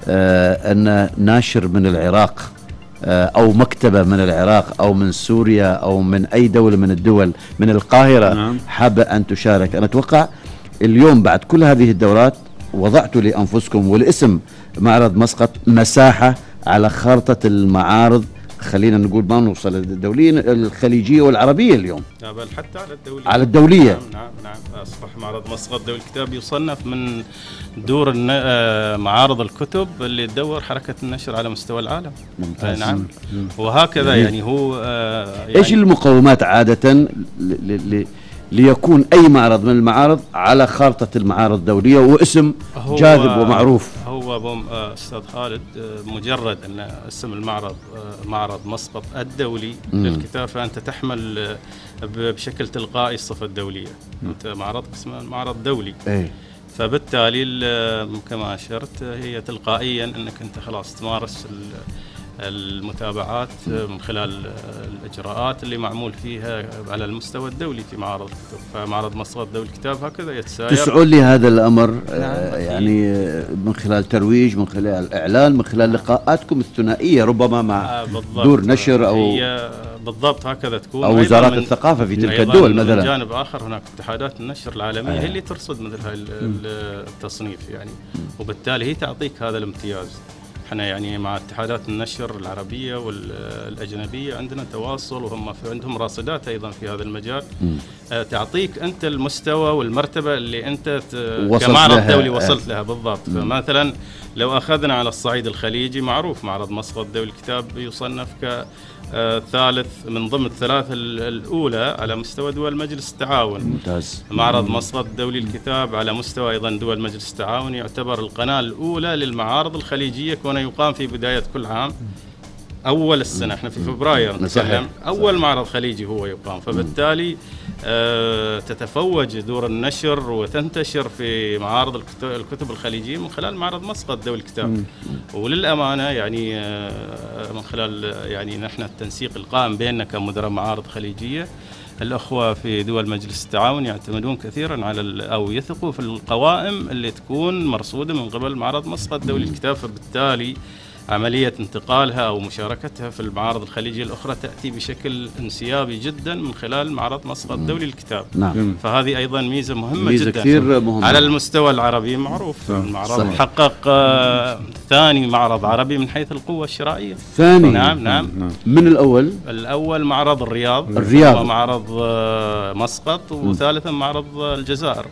ان ناشر من العراق او مكتبة من العراق او من سوريا او من اي دولة من الدول من القاهرة نعم. حابة ان تشارك. انا اتوقع اليوم بعد كل هذه الدورات وضعتوا لأنفسكم والاسم معرض مسقط مساحة على خارطة المعارض، خلينا نقول ما نوصل للدولية الخليجية والعربية اليوم، بل حتى على الدولية. على الدولية نعم نعم, نعم. أصبح معرض مسقط دولي الكتاب يصنف من دور معارض الكتب اللي تدور حركة النشر على مستوى العالم. ممتاز. نعم. وهكذا يعني هو يعني ايش المقومات عادة ل ل ليكون أي معرض من المعارض على خارطة المعارض الدولية واسم جاذب ومعروف؟ هو أستاذ خالد مجرد أن اسم المعرض معرض مسقط الدولي مم. للكتاب فأنت تحمل بشكل تلقائي الصفة الدولية. أنت معرض اسمه معرض دولي أي. فبالتالي كما أشرت هي تلقائيا أنك أنت خلاص تمارس المتابعات من خلال الإجراءات اللي معمول فيها على المستوى الدولي في معارض الكتب. فمعرض مسقط دولي الكتاب هكذا يتساير. تسعون لي هذا الأمر آه يعني من خلال ترويج، من خلال إعلان، من خلال لقاءاتكم الثنائية ربما مع آه دور نشر أو هي بالضبط هكذا تكون، أو وزارات الثقافة في تلك الدول مثلا. من جانب آخر هناك اتحادات النشر العالمية آه. هي اللي ترصد مثل هاي التصنيف يعني م. وبالتالي هي تعطيك هذا الامتياز. احنا يعني مع اتحادات النشر العربية والأجنبية عندنا تواصل وهم في عندهم راصدات أيضا في هذا المجال اه تعطيك أنت المستوى والمرتبة اللي أنت كمعرض دولي وصلت لها بالضبط. فمثلا لو أخذنا على الصعيد الخليجي معروف معرض مسقط دولي الكتاب يصنف ك ثالث من ضمن الثلاثة الأولى على مستوى دول مجلس التعاون. ممتاز. معرض مسقط دولي الكتاب على مستوى أيضا دول مجلس التعاون يعتبر القناة الأولى للمعارض الخليجية كونه يقام في بداية كل عام أول السنة. احنا في فبراير نتكلم أول معرض خليجي هو يقام. فبالتالي آه تتفوج دور النشر وتنتشر في معارض الكتب, الكتب الخليجية من خلال معرض مسقط دولي الكتاب. وللأمانة يعني آه من خلال يعني نحن التنسيق القائم بيننا كمدراء معارض خليجية الأخوة في دول مجلس التعاون يعتمدون كثيرا على أو يثقوا في القوائم اللي تكون مرصودة من قبل معرض مسقط دولي الكتاب. فبالتالي عملية انتقالها أو مشاركتها في المعارض الخليجية الأخرى تأتي بشكل انسيابي جدا من خلال معرض مسقط دولي الكتاب. نعم. فهذه أيضا ميزة مهمة ميزة جدا كثير مهمة. على المستوى العربي معروف المعرض حقق آه ثاني معرض عربي من حيث القوة الشرائية. ثاني. نعم نعم. من الأول؟ الأول معرض الرياض الرياض ومعرض آه مسقط وثالثا معرض الجزائر.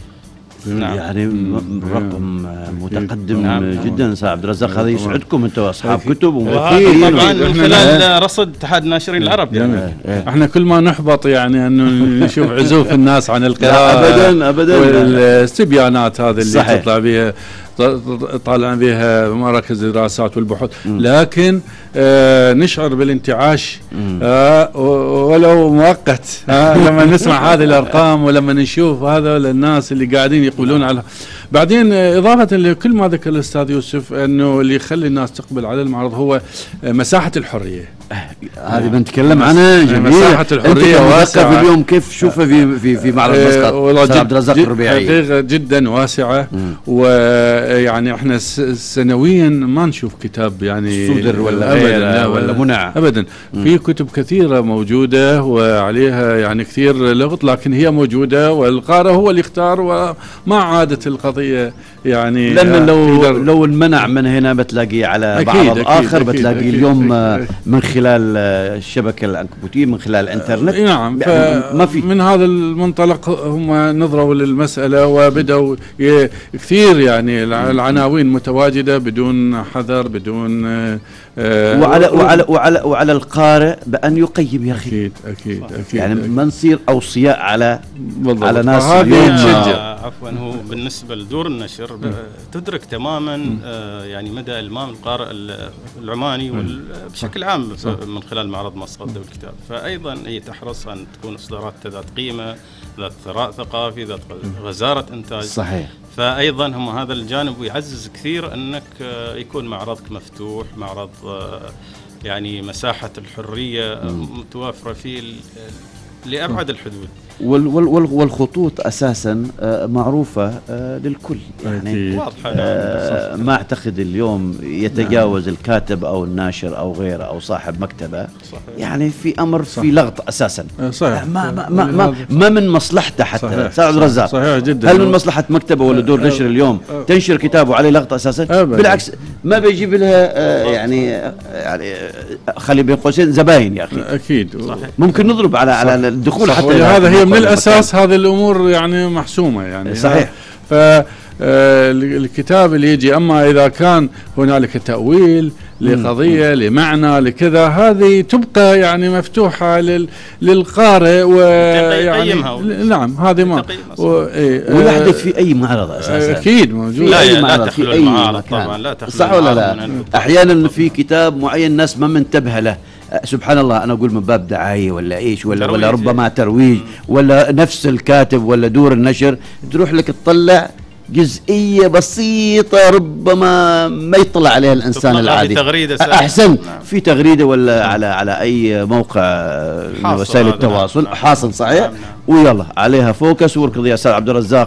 نعم. يعني رقم متقدم نعم. جدا استاذ عبد الرزاق. هذا يسعدكم انتم اصحاب كتب ومفيدين طبعا من خلال رصد اتحاد الناشرين العرب. يعني احنا كل ما نحبط يعني انه نشوف عزوف الناس عن القراءه ابدا ابدا والاستبيانات هذه اللي صحيح. تطلع بها طالعين بها مراكز الدراسات والبحوث م. لكن آه نشعر بالانتعاش آه ولو مؤقت آه لما نسمع هذه الارقام ولما نشوف هذا الناس اللي قاعدين يقولون على. بعدين اضافه لكل ما ذكر الاستاذ يوسف انه اللي يخلي الناس تقبل على المعرض هو مساحه الحريه. هذه بنتكلم عنها جميل. مساحه الحريه واسعه اليوم كيف تشوفها في في في معرض مسقط استاذ عبد الرزاق الربيعي؟ حقيقه جدا واسعه ويعني احنا سنويا ما نشوف كتاب يعني صدر ولا غيره ولا منع ابدا. في كتب كثيره موجوده وعليها يعني كثير لغط لكن هي موجوده والقارئ هو اللي يختار وما عادت القضيه يعني. لان لو لو المنع من هنا بتلاقيه على معرض اخر. أكيد بتلاقيه أكيد اليوم أكيد من خلال خلال آه، الشبكه العنكبوتيه، من خلال الانترنت. نعم، ما في من هذا المنطلق هم نظروا للمسألة وبدأوا ي- كثير يعني الع- العناوين متواجدة بدون حذر، بدون آه، وعلى وعلى وعلى وعلى القارئ بأن يقيم يا أخي. أكيد أكيد أكيد يعني أكيد. ما نصير أوصياء على بالضبط. على ناس فهذه اليوم تشجع. آه، عفوا هو بالنسبه لدور النشر ب- تدرك تماما آه، يعني مدى المام القارئ ال- العماني وال- بشكل عام ف- من خلال معرض مسقط دولي الكتاب. فايضا هي تحرص ان تكون اصدارات ذات قيمه، ذات ثراء ثقافي، ذات غزاره انتاج. صحيح. فايضا هم هذا الجانب ويعزز كثير انك آه، يكون معرضك مفتوح، معرض آه، يعني مساحه الحريه آه، متوافره فيه ال- لابعد الحدود. وال وال وال والخطوط اساسا آه، معروفه آه، للكل يعني. أكيد. واضحه آه، ما اعتقد اليوم يتجاوز الكاتب او الناشر او غيره او صاحب مكتبه. صحيح. يعني في امر في لغط اساسا. آه، صحيح. ما ما ما, ما, ما من مصلحته حتى. صحيح. استاذ عبد الرزاق، صحيح جدا. هل من مصلحه مكتبه ولا دور نشر اليوم تنشر كتابه عليه لغط اساسا؟ أبداً. بالعكس ما بيجيب لها آه، يعني آه، يعني آه، خلي بين قوسين زباين يا اخي. أكيد. ممكن نضرب على على الدخول صح، حتى. ولهذا هي من المكان. الأساس هذه الأمور يعني محسومة يعني. صحيح. ف آه، الكتاب اللي يجي، أما إذا كان هنالك تأويل لقضية لمعنى لكذا، هذه تبقى يعني مفتوحة لل للقارئ ويعني يقيمها. نعم هذه ما يقيم أصلاً. و- إيه، آه، ويحدث في اي معرض اساسا. أكيد موجود. لا، في أي لا معرض، تخلو في أي المعارض مكان. طبعاً، لا تخلو صح ولا لا؟ المعارض من الكتب. احيانا في كتاب معين الناس ما منتبه له. أه، سبحان الله، انا اقول من باب دعايه ولا ايش، ولا ترويج ولا ربما يعني. ترويج، ولا نفس الكاتب ولا دور النشر تروح لك تطلع جزئيه بسيطه ربما ما يطلع عليها الانسان تطلع العادي. في تغريدة سهلة. احسنت، نعم. في تغريده ولا على على اي موقع آه، من حاصل وسائل هذا. التواصل، نعم. حاصل صحيح. نعم، ويلا عليها فوكس واركض يا استاذ عبد الرزاق،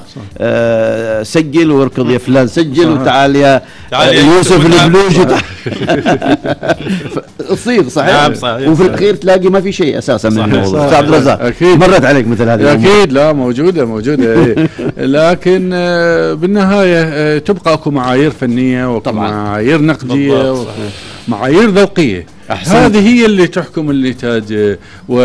آه سجل، واركض يا فلان سجل، صحيح. وتعال يا تعال آه، يا يوسف يوسف البلوجي. تصير صحيح. نعم، صحيح، وفي صحيح. الاخير تلاقي ما في شيء اساسا من صحيح، الموضوع. صحيح. استاذ عبد الرزاق، أكيد. مرت عليك مثل هذه الأمور؟ أكيد، لا موجودة موجودة إيه. لكن آه، بالنهاية آه، تبقى اكو معايير فنية واكو طبعاً. معايير نقدية بالضبط، واكو معايير ذوقية. أحسنت. هذه هي اللي تحكم النتاج آه،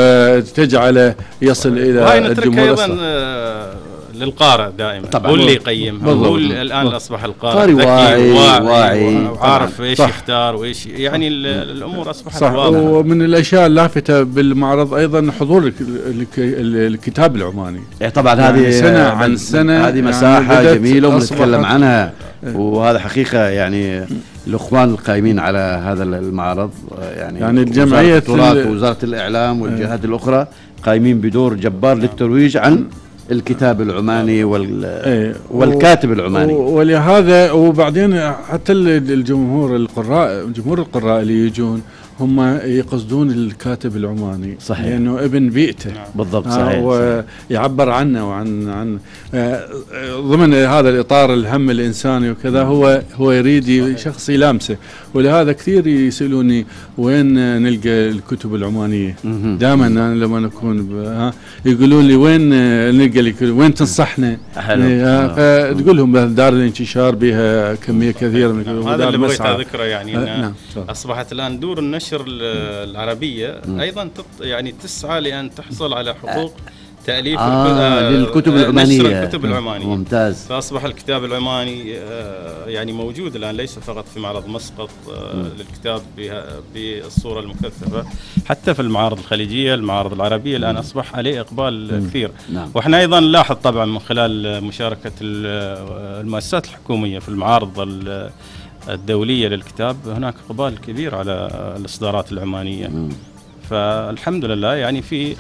وتجعله يصل وهاي إلى نترك الجمهور ايضا الصح. آه، للقارئ دائما. طبعاً. هو اللي يقيمها، بالضبط. هو اللي الان بالضبط. اصبح القارئ قارئ ذكي واعي- وواعي واعي. وعارف طبعاً. ايش صح. يختار وايش يعني ال- الامور اصبحت صح. واضحه. ومن الاشياء اللافتة بالمعرض ايضا حضور الك- الك- الكتاب العماني. إيه طبعا يعني هذه سنة آه، عن بد- سنة هذه يعني مساحة بدأت جميلة أصبحت- ونتكلم عنها. إيه. وهذا حقيقة يعني الاخوان القائمين على هذا المعرض آه، يعني يعني الجمعية وزارة التراث ال- ووزارة الإعلام والجهات الأخرى قايمين بدور جبار للترويج عن الكتاب العماني وال إيه. والكاتب العماني. و- ولهذا وبعدين حتى ال- الجمهور القراء جمهور القراء اللي يجون هم يقصدون الكاتب العماني، صحيح. لانه ابن بيئته. بالضبط آه، صحيح, صحيح. ويعبر عنه وعن عن آه، ضمن هذا الاطار الهم الانساني وكذا. هو هو يريد ي- شخص يلامسه. ولهذا كثير يسالوني وين نلقى الكتب العمانيه. مهم. دائما انا لما نكون ب- ها يقولون لي وين آه، نلقى الك- وين تنصحنا. حلو. آه، فتقول لهم دار الانتشار بها كميه كثيره من الكتب. هذا ودار اللي بغيت مسعى. اذكره يعني آه، إن نعم، تفضل. اصبحت الان دور النشر ال- العربيه ايضا تط يعني تسعى لان تحصل على حقوق تاليف آه الك- للكتب نشر العمانية. الكتب العمانيه. ممتاز. فاصبح الكتاب العماني آه، يعني موجود الان ليس فقط في معرض مسقط آه، للكتاب بها- بالصوره المكثفه، حتى في المعارض الخليجيه، المعارض العربيه الان اصبح عليه اقبال كثير. نعم. واحنا ايضا نلاحظ طبعا من خلال مشاركه ال- المؤسسات الحكوميه في المعارض ال- الدوليه للكتاب، هناك اقبال كبير على الاصدارات العمانيه. مم. فالحمد لله يعني في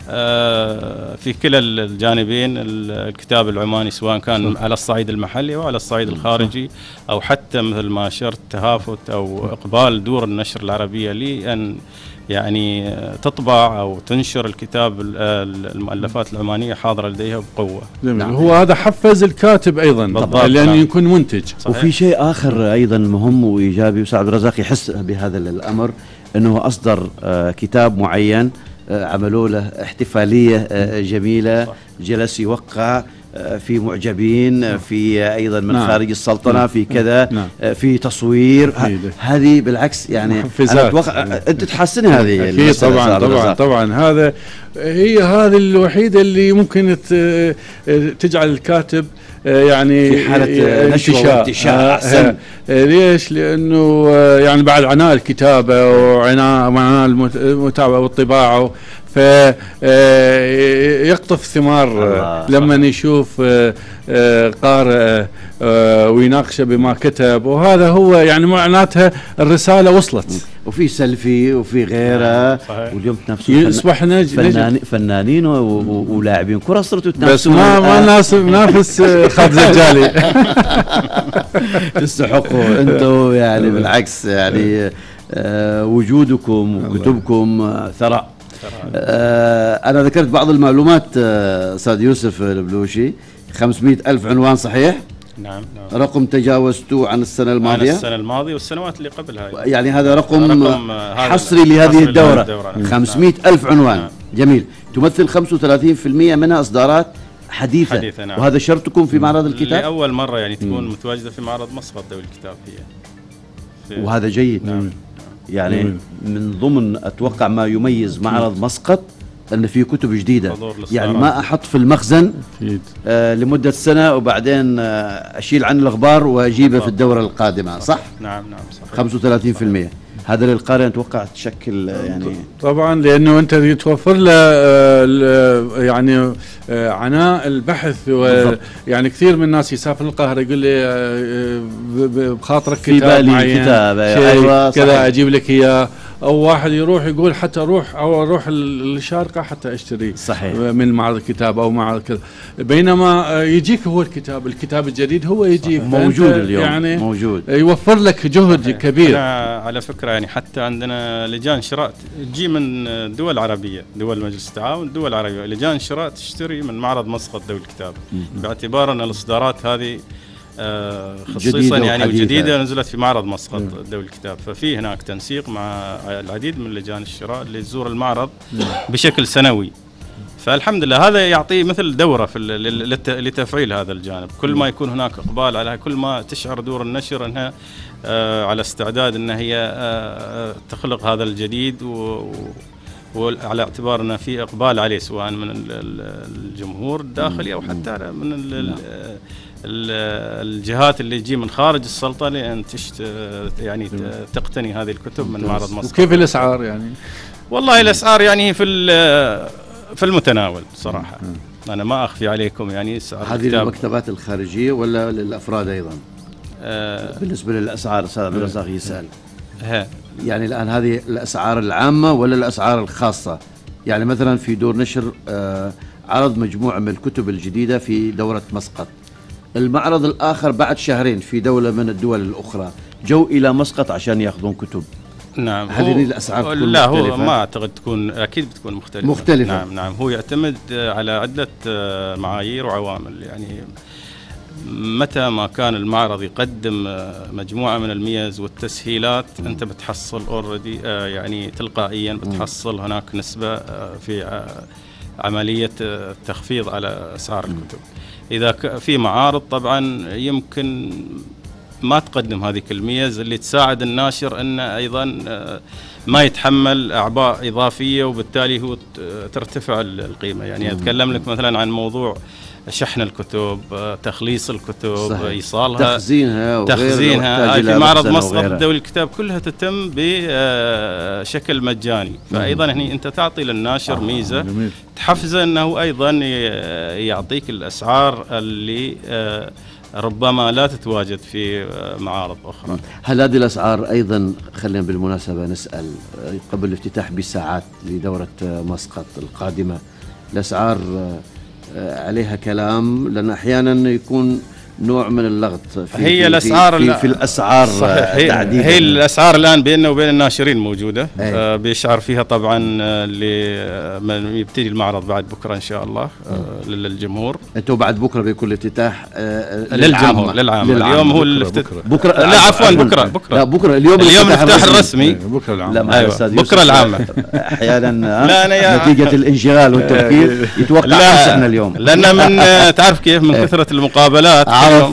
آه، في كلا الجانبين ال- الكتاب العماني، سواء كان على الصعيد المحلي او على الصعيد الخارجي، او حتى مثل ما اشرت تهافت او اقبال دور النشر العربيه لان يعني آه، تطبع او تنشر الكتاب ال- ال- المؤلفات العمانيه حاضره لديها بقوه. جميل. نعم. هو هذا حفز الكاتب ايضا بالضبط. لانه نعم. يكون منتج. صحيح. وفي شيء آخر أيضا مهم وإيجابي، وسعد الرزاق يحس بهذا الأمر، أنه أصدر آه كتاب معين، آه عملوا له احتفالية آه جميلة، جلس يوقع في معجبين، في أيضا من نعم. خارج السلطنة، نعم. في كذا، نعم. في تصوير. هذه بالعكس يعني أنا أتوقع أنت تحسن هذه. أكيد طبعا طبعا طبعا. هذا هي هذه الوحيدة اللي ممكن تجعل الكاتب يعني في حالة نشر وانتشار أحسن. ليش؟ لأنه يعني بعد عناء الكتابة وعناء وعناء المتابعة والطباعة فيقطف ثمار لما يشوف قارئ ويناقشه بما كتب، وهذا هو يعني معناتها الرسالة وصلت. وفي سيلفي وفي غيره، واليوم تنافسون يصبح نج... فنان... فنانين ولاعبين كرة صرتوا تنافسون، بس ما ما ناس نافس خالد زجالي. تستحقوا انتم يعني بالعكس يعني آه وجودكم وكتبكم ثراء. آه أنا ذكرت بعض المعلومات أستاذ آه يوسف البلوشي. خمسمائة ألف عنوان صحيح؟ نعم, نعم. رقم تجاوزتوه عن السنة الماضية؟ عن السنة الماضية والسنوات اللي قبلها يعني, يعني هذا رقم, رقم حصري لهذه الدورة, الدورة. خمسمائة ألف عنوان. نعم. جميل. تمثل خمسة وثلاثين بالمئة منها إصدارات حديثة, حديثة. نعم. وهذا شرطكم في معرض الكتاب؟ لأول مرة يعني تكون مم. متواجدة في معرض مسقط دولي الكتاب هي. وهذا جيد. نعم. يعني مم. من ضمن أتوقع ما يميز معرض مسقط أن فيه كتب جديدة، يعني ما أحط في المخزن آه لمدة سنة وبعدين آه أشيل عن الأخبار وأجيبه في الدورة القادمة. صح؟ نعم نعم صحيح. خمسة وثلاثين بالمئة هذا للقارئ أتوقع تشكل يعني طبعا، لأنه أنت توفر له آه يعني آه عناء البحث. يعني كثير من الناس يسافر القاهرة يقول لي آه بخاطرك كتاب معين كتاب أيوة كذا أجيب لك إياه، أو واحد يروح يقول حتى أروح أو أروح الشارقة حتى أشتري صحيح. من معرض الكتاب أو معرض كذا، بينما يجيك هو الكتاب الكتاب الجديد هو يجيك موجود اليوم، يعني موجود، يوفر لك جهد صحيح. كبير. أنا على فكرة يعني حتى عندنا لجان شراء تجي من دول عربية، دول مجلس التعاون، دول عربية، لجان شراء تشتري من معرض مسقط دولي الكتاب، باعتبار أن الإصدارات هذه آه خصيصا يعني الجديدة نزلت في معرض مسقط دولي الكتاب، ففي هناك تنسيق مع العديد من لجان الشراء اللي تزور المعرض بشكل سنوي. فالحمد لله هذا يعطي مثل دورة في لتفعيل هذا الجانب. كل ما يكون هناك إقبال على، كل ما تشعر دور النشر أنها آه على استعداد أن هي آه تخلق هذا الجديد، و وعلى اعتبار أن في إقبال عليه سواء من الجمهور الداخلي أو حتى من الجهات اللي تجي من خارج السلطنة لأن تشت يعني تقتني هذه الكتب من معرض مسقط. وكيف الأسعار يعني؟ والله الأسعار يعني في في المتناول صراحة. أنا ما أخفي عليكم يعني سعر هذه للمكتبات الخارجية ولا للأفراد أيضا؟ آه بالنسبة للأسعار أستاذ عبد الرزاق يسأل. ها يعني الآن هذه الأسعار العامة ولا الأسعار الخاصة؟ يعني مثلا في دور نشر آه عرض مجموعة من الكتب الجديدة في دورة مسقط، المعرض الآخر بعد شهرين في دولة من الدول الأخرى جو إلى مسقط عشان يأخذون كتب. نعم. هذه الأسعار تكون لا مختلفة؟ هو ما أعتقد تكون، أكيد بتكون مختلفة. مختلفة. نعم نعم. هو يعتمد على عدة معايير وعوامل. يعني متى ما كان المعرض يقدم مجموعة من الميز والتسهيلات م. أنت بتحصل أوريدي يعني تلقائيا بتحصل م. هناك نسبة في عملية التخفيض على أسعار الكتب. إذا في معارض طبعا يمكن ما تقدم هذه الميز اللي تساعد الناشر أنه أيضا ما يتحمل أعباء إضافية وبالتالي هو ترتفع القيمة. يعني أتكلم لك مثلا عن موضوع شحن الكتب، تخليص الكتب، صحيح. إيصالها، تخزينها تخزينها في معرض مسقط دولي الكتاب كلها تتم بشكل مجاني. فأيضا هني أنت تعطي للناشر آه ميزة جميل. تحفزه أنه أيضا يعطيك الأسعار اللي ربما لا تتواجد في معارض أخرى. هل هذه الأسعار أيضا، خلينا بالمناسبة نسأل قبل الافتتاح بساعات لدورة مسقط القادمة، الأسعار عليها كلام؟ لأن أحيانا يكون نوع من اللغط في هي في الأسعار في, في, في الاسعار هي, تحديدا. هي الاسعار الان بيننا وبين الناشرين موجوده. آه بيشعر فيها طبعا آه اللي يبتدي المعرض بعد بكره ان شاء الله آه للجمهور. انتم بعد بكره بيكون الافتتاح آه للجمهور للعام. اليوم هو الافتتاح بكره, بكرة لا عفوا بكره بكره لا بكره اليوم اليوم الافتتاح الرسمي. بكره العام. لا أيوة. بكره العام احيانا نتيجه الانشغال والتفكير يتوقع احنا اليوم لان من تعرف كيف من كثره المقابلات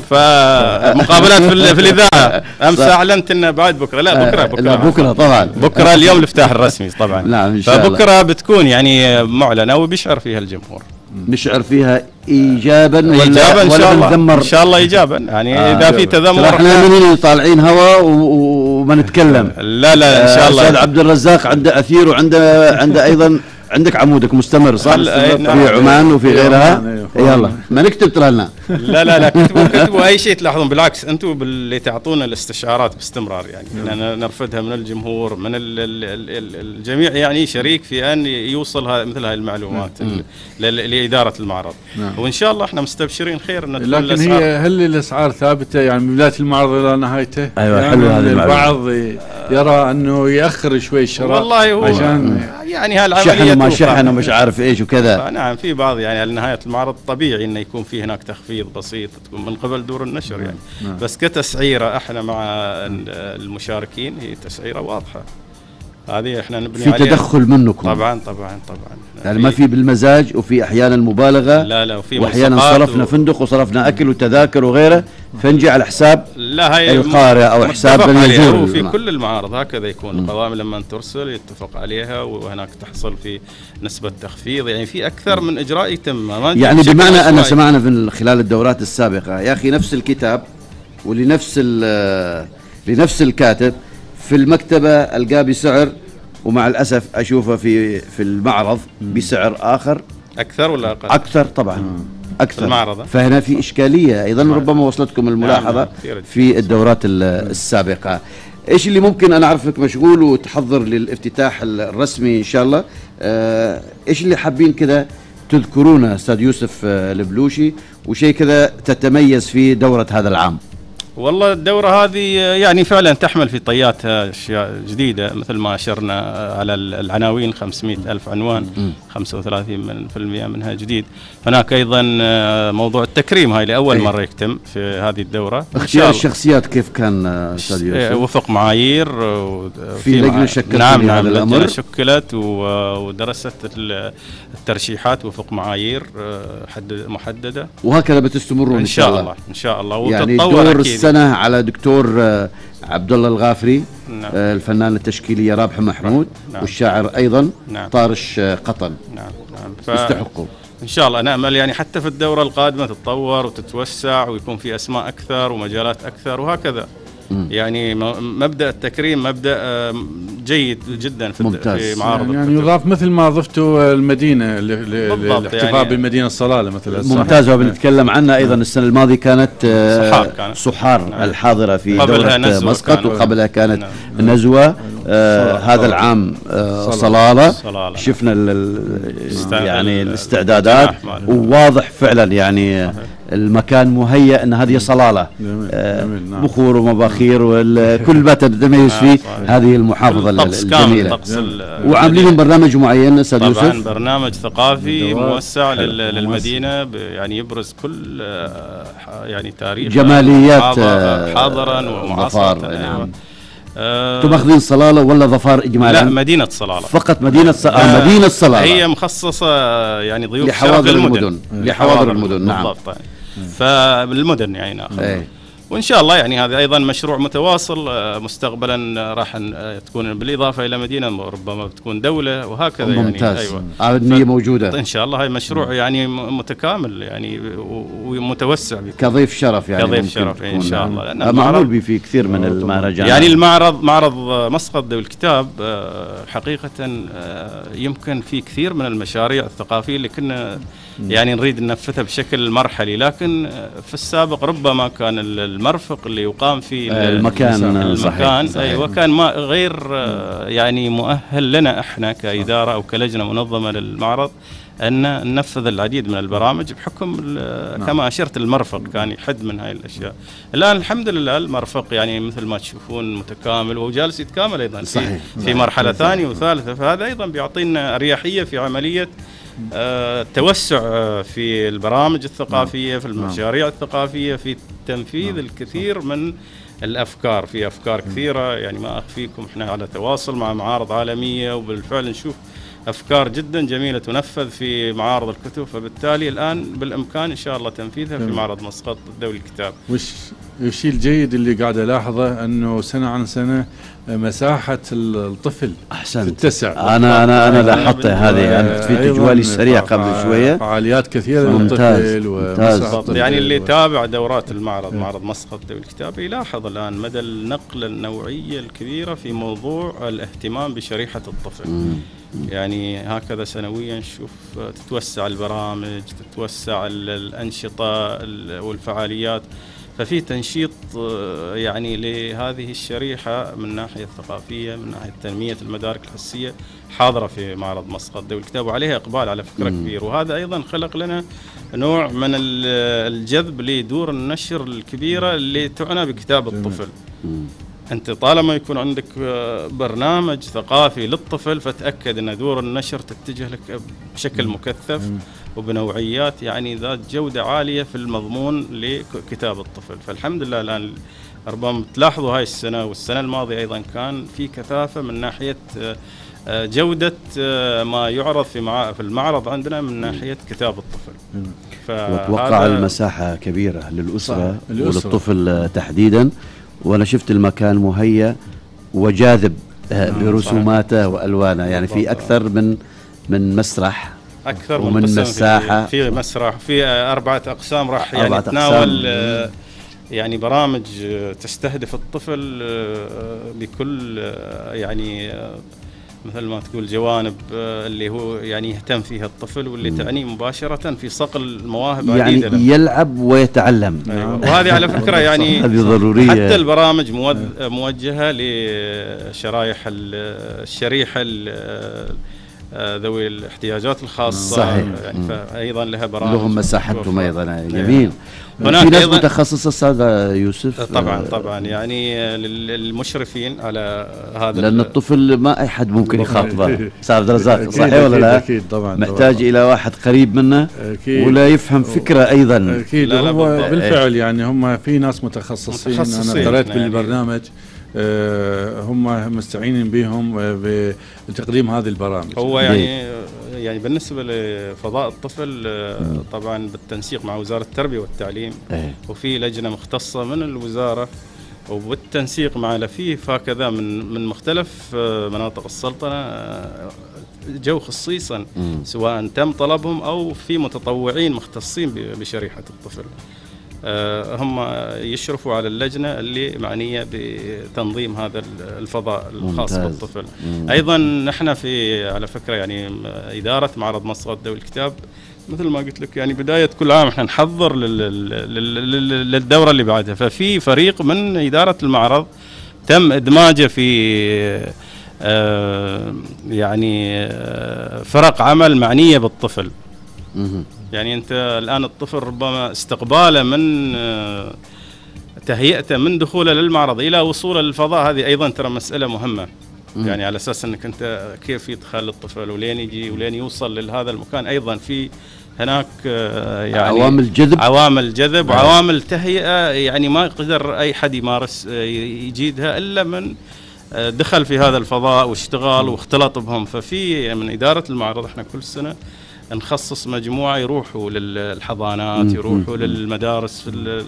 فمقابلات في, في الاذاعه امس اعلنت انه بعد بكره لا بكره بكره لا بكره طبعا بكره اليوم الافتتاح الرسمي طبعا. نعم ان شاء الله. فبكره بتكون يعني معلنه وبيشعر فيها الجمهور. نشعر فيها ايجابا ولا ايجابا ان شاء الله نذمر؟ ان شاء الله ايجابا يعني آه اذا في تذمر احنا منين طالعين هوا وما نتكلم. لا لا ان شاء الله. استاذ عبد الرزاق عنده اثير وعنده عنده ايضا عندك عمودك مستمر صح؟ في عمان وفي غيرها. يلا ما نكتب ترى لنا. لا لا لا كتبوا كتبوا اي شيء تلاحظون بالعكس انتم اللي تعطونا الاستشارات باستمرار يعني احنا نرفدها من الجمهور من ال ال ال الجميع يعني شريك في ان يوصل مثل هاي المعلومات لاداره المعرض. وان شاء الله احنا مستبشرين خير ان تكون لكن هي هل الاسعار ثابته يعني من بدايه المعرض الى نهايته؟ ايوه يعني حلو هذا البعض يرى انه ياخر شوي الشراء والله هو عشان يعني هالعمليه شحن وما شحن ومش عارف ايش وكذا. نعم في بعض يعني على نهايه المعرض طبيعي انه يكون في هناك تخفيض بسيط تكون من قبل دور النشر يعني نعم. بس كتسعيره احنا مع المشاركين هي تسعيره واضحه هذه احنا نبني في عليها. تدخل منكم طبعا طبعا طبعا يعني ما في بالمزاج وفي احيانا مبالغه. لا لا وفي واحيانا صرفنا و... فندق وصرفنا اكل وتذاكر وغيره فنجي على حساب لا هي القارئ او حساب النزول. وفي كل المعارض هكذا يكون القوائم لما ترسل يتفق عليها وهناك تحصل في نسبه تخفيض يعني في اكثر من اجراء يتم يعني بمعنى أن سمعنا في خلال الدورات السابقه يا اخي نفس الكتاب ولنفس لنفس الكاتب في المكتبه القاه بسعر ومع الاسف اشوفه في في المعرض بسعر اخر. اكثر ولا اقل؟ اكثر طبعا مم. اكثر المعرض. فهنا في اشكاليه ايضا ربما وصلتكم الملاحظه في الدورات السابقه. ايش اللي ممكن انا اعرفك مشغول وتحضر للافتتاح الرسمي ان شاء الله آه ايش اللي حابين كذا تذكرونا استاذ يوسف البلوشي وشيء كذا تتميز في دوره هذا العام؟ والله الدورة هذه يعني فعلا تحمل في طياتها أشياء جديدة مثل ما أشرنا على العناوين خمسمائة ألف عنوان م. خمسة وثلاثين بالمئة منها جديد. هناك أيضا موضوع التكريم هاي لأول أي. مرة يتم في هذه الدورة. اختيار الشخصيات كيف كان أستاذ يوسف؟ وفق معايير في لجنة شكلت نعم هذا نعم الأمر شكلت ودرست الترشيحات وفق معايير محددة وهكذا بتستمرون إن شاء الله إن شاء الله يعني دور السنة على دكتور عبد الله الغافري نعم. الفنان التشكيلية رابح محمود نعم. والشاعر أيضا نعم. طارش قطن نعم نعم ف... يستحقوا إن شاء الله نأمل يعني حتى في الدورة القادمة تتطور وتتوسع ويكون في أسماء أكثر ومجالات أكثر وهكذا م. يعني مبدأ التكريم مبدأ جيد جدا في, في معارض يعني يضاف مثل ما ضفتوا المدينة للاحتفاء يعني بالمدينة الصلالة مثلا. ممتاز وبنتكلم عنها أيضا السنة الماضية كانت صحار, كانت صحار نعم. الحاضرة في دورة مسقط وقبلها كانت نعم. نزوة آه هذا العام آه صلالة, صلالة. شفنا يعني الاستعدادات وواضح فعلا يعني المكان مهيأ ان هذه صلالة آه نعم. بخور ومباخير وكل ما تتميز فيه هذه المحافظة الجميلة وعاملين برنامج معين استاذ يوسف. طبعا برنامج ثقافي موسع للمدينة يعني يبرز كل يعني تاريخ جماليات حاضرا ومعاصرة. نعم. انتم ماخذين صلالة ولا ظفار اجمالا؟ لا مدينة صلالة فقط مدينة ص... آه مدينة صلالة هي مخصصة يعني ضيوف لحواضر المدن لحواضر المدن نعم بالضبط فالمدن يعني ناخذ ايه. وإن شاء الله يعني هذا أيضا مشروع متواصل مستقبلا راح تكون بالإضافة إلى مدينة ربما بتكون دولة وهكذا يعني. ممتاز. أيوة النية موجودة إن شاء الله هاي مشروع يعني متكامل يعني ومتوسع كضيف شرف يعني كضيف شرف إن شاء الله معمول به في كثير من المهرجانات يعني المعرض معرض مسقط ذوي الكتاب حقيقة يمكن في كثير من المشاريع الثقافية اللي كنا يعني نريد ننفذها بشكل مرحلي، لكن في السابق ربما كان المرفق اللي يقام فيه المكان المكان صحيح. ايوه كان ما غير يعني مؤهل لنا احنا كإدارة او كلجنة منظمة للمعرض أن ننفذ العديد من البرامج بحكم نعم. كما أشرت المرفق كان يحد من هاي الأشياء. الآن الحمد لله المرفق يعني مثل ما تشوفون متكامل وجالس يتكامل أيضا في, في مرحلة ثانية وثالثة، فهذا أيضا بيعطينا أريحية في عملية آه توسع آه في البرامج الثقافية، في المشاريع الثقافية، في تنفيذ الكثير من الأفكار. في أفكار كثيرة يعني ما أخفيكم، إحنا على تواصل مع معارض عالمية وبالفعل نشوف أفكار جدا جميلة تنفذ في معارض الكتب، فبالتالي الآن بالإمكان إن شاء الله تنفيذها في معرض مسقط الدولي للكتاب. وش الشيء الجيد اللي قاعد ألاحظه أنه سنة عن سنة مساحة الطفل أحسنت تتسع. أنا أنا أنا لاحظت هذه أنا في تجوالي السريع قبل شوية، فعاليات كثيرة للطفل ومسقط. يعني اللي تابع دورات المعرض معرض مسقط الدولي للكتاب يلاحظ الآن مدى النقلة النوعية الكبيرة في موضوع الاهتمام بشريحة الطفل. مم. يعني هكذا سنويا نشوف تتوسع البرامج، تتوسع الأنشطة والفعاليات، ففي تنشيط يعني لهذه الشريحة من ناحية الثقافية، من ناحية تنمية المدارك الحسية حاضرة في معرض مسقط الدولي للكتاب، وعليها إقبال على فكرة مم. كبير. وهذا أيضا خلق لنا نوع من الجذب لدور النشر الكبيرة اللي تعنى بكتاب الطفل. مم. أنت طالما يكون عندك برنامج ثقافي للطفل فتأكد أن دور النشر تتجه لك بشكل مكثف وبنوعيات يعني ذات جودة عالية في المضمون لكتاب الطفل. فالحمد لله الآن ربما تلاحظوا هاي السنة والسنة الماضية أيضا كان في كثافة من ناحية جودة ما يعرض في في المعرض عندنا من ناحية كتاب الطفل. وتوقع المساحة كبيرة للأسرة وللطفل تحديدا، وأنا شفت المكان مهيأ وجاذب برسوماته وألوانه، يعني في أكثر من من مسرح أكثر ومن مساحة، في, في مسرح في أربعة أقسام راح يعني تناول يعني برامج تستهدف الطفل بكل يعني مثل ما تقول جوانب اللي هو يعني يهتم فيها الطفل واللي تعني مباشرة في صقل المواهب يعني عديدة يلعب ويتعلم. أيوة. وهذه على فكرة يعني ضرورية. حتى البرامج موجهة لشرائح الشريحة ذوي الاحتياجات الخاصة. صحيح. يعني فأيضا لها برامج لهم مساحتهم أيضا. جميل. في ناس متخصصة أستاذ يوسف؟ طبعا طبعا يعني للمشرفين على هذا، لأن الطفل ما أي حد ممكن يخاطبه. أستاذ عبد الرزاق صحيح ولا لا؟ أكيد طبعا. محتاج طبعا إلى واحد قريب منه أكيد. ولا يفهم فكرة أيضا. أكيد. لا لا هو بالفعل يعني هم في ناس متخصصين, متخصصين. أنا قرأت يعني بالبرنامج أه هم مستعينين بهم بتقديم هذه البرامج. هو يعني يعني بالنسبة لفضاء الطفل طبعا بالتنسيق مع وزارة التربية والتعليم وفي لجنة مختصة من الوزارة وبالتنسيق مع لفيف هكذا من من مختلف مناطق السلطنة جو خصيصا سواء تم طلبهم أو في متطوعين مختصين بشريحة الطفل. هم يشرفوا على اللجنة اللي معنية بتنظيم هذا الفضاء الخاص ممتاز. بالطفل. مم. أيضا نحن في على فكرة يعني إدارة معرض مسقط الدولي للكتاب مثل ما قلت لك يعني بداية كل عام احنا نحضر للدورة اللي بعدها، ففي فريق من إدارة المعرض تم إدماجه في آه يعني آه فرق عمل معنية بالطفل. مم. يعني أنت الآن الطفل ربما استقباله من تهيئته من دخوله للمعرض إلى وصوله للفضاء، هذه أيضا ترى مسألة مهمة. مم. يعني على أساس أنك أنت كيف يدخل الطفل ولين يجي ولين يوصل لهذا المكان، أيضا في هناك يعني عوامل جذب عوامل جذب وعوامل تهيئة يعني ما يقدر أي حد يمارس يجيدها إلا من دخل في هذا الفضاء واشتغل واختلط بهم. ففي من إدارة المعرض احنا كل سنة نخصص مجموعة يروحوا للحضانات، يروحوا للمدارس في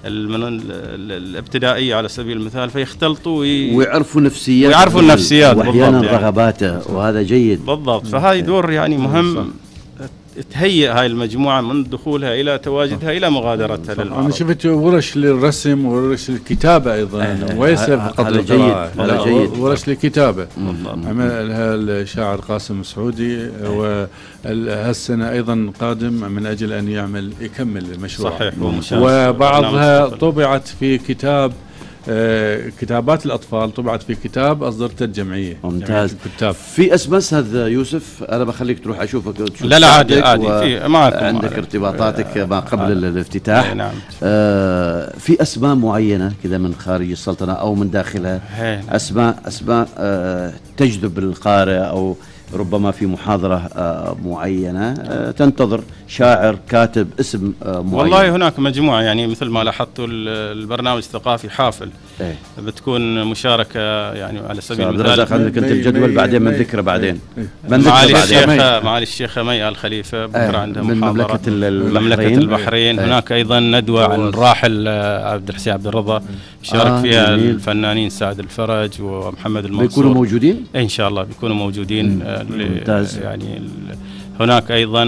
الابتدائية على سبيل المثال، فيختلطوا وي... ويعرفوا نفسيات ويعرفوا النفسيات وأحيانا رغباته يعني. وهذا جيد بالضبط. فهذا دور يعني مهم تهيئ هاي المجموعة من دخولها إلى تواجدها إلى مغادرتها للمعرض. أنا شفت ورش للرسم ورش للكتابة أيضا آه وليس آه فقط هذا للقراءة. جيد، هذا جيد. ورش للكتابة عملها الشاعر قاسم سعودي، وهالسنة أيضا قادم من أجل أن يعمل يكمل المشروع. صحيح. وبعضها طبعت في كتاب آه كتابات الأطفال، طبعت في كتاب أصدرته الجمعية. ممتاز. الكتاب. في اسم هذا يوسف، أنا بخليك تروح أشوفك تشوف. لا لا عادي عادي في معكم عندك معنا. ارتباطاتك ما قبل آه الافتتاح. نعم. آه في أسماء معينة كذا من خارج السلطنة أو من داخلها، أسماء أسماء آه تجذب القارئ، أو ربما في محاضرة آه معينة آه تنتظر شاعر كاتب اسم آه معين. والله هناك مجموعة، يعني مثل ما لاحظتوا البرنامج الثقافي حافل. ايه. بتكون مشاركة يعني على سبيل المثال. عبد الرزاق عندك انت الجدول بعدين من ذكره بعدين. معالي الشيخ معالي الشيخة مي آل خليفة بكرة ايه. عندها من محاضرة مملكة البحرين. مملكة البحرين. ايه. هناك أيضا ندوة عن الراحل عبد الحسين عبد الرضا شارك آه فيها جميل. الفنانين سعد الفرج ومحمد المنصور. بيكونوا موجودين؟ إن شاء الله بيكونوا موجودين. ممتاز. يعني هناك أيضا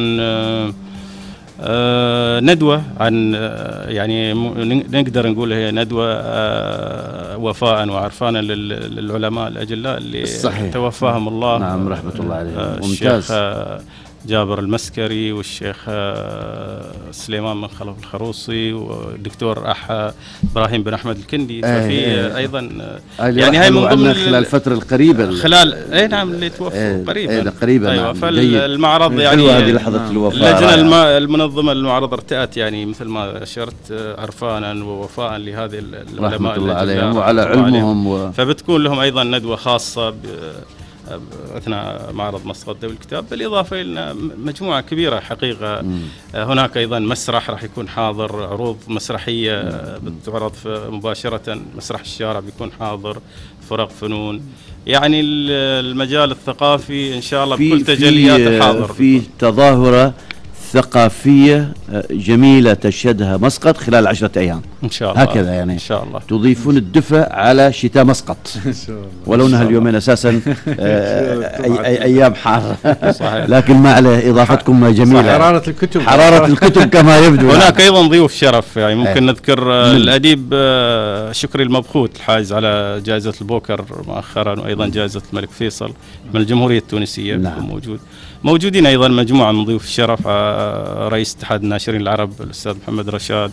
آه ندوة عن آه يعني نقدر نقول هي ندوة آه وفاء وعرفانا للعلماء الأجلاء اللي صحيح. توفاهم الله. نعم رحمة الله عليه. آه ممتاز. الشيخ جابر المسكري والشيخ سليمان بن خلف الخروصي والدكتور أح إبراهيم بن أحمد الكندي. ففي ايه أيضا يعني هاي من ضمن خلال الفترة القريبة خلال اي نعم اللي توفوا قريبا. ايه قريبا. أيوة. نعم. فالمعرض يعني هذه لحظة الوفاة. اللجنة المنظمة للمعرض ارتأت يعني مثل ما أشرت عرفانا ووفاء لهذه العلماء رحمة الله عليهم وعلى علمهم و... فبتكون لهم أيضا ندوة خاصة ب أثناء معرض مسقط دولي الكتاب، بالإضافة إلى مجموعة كبيرة حقيقة. مم. هناك أيضا مسرح راح يكون حاضر، عروض مسرحية بتعرض مباشرة، مسرح الشارع بيكون حاضر، فرق فنون، يعني المجال الثقافي إن شاء الله بكل تجلياته حاضر. في تظاهرة ثقافية جميلة تشهدها مسقط خلال عشرة أيام إن شاء الله. هكذا يعني إن شاء الله تضيفون الدفء على شتاء مسقط إن شاء الله. ولو أنها اليومين أساسا أي أي أيام حارة لكن ما عليه إضافتكم جميلة. حرارة الكتب حرارة الكتب كما يبدو. هناك أيضا ضيوف شرف، يعني ممكن أيه. نذكر الأديب شكري المبخوت الحائز على جائزة البوكر مؤخرا، وأيضا جائزة الملك فيصل من الجمهورية التونسية. نعم. موجود موجودين أيضا مجموعة من ضيوف الشرف، رئيس اتحاد الناشرين العرب الأستاذ محمد رشاد،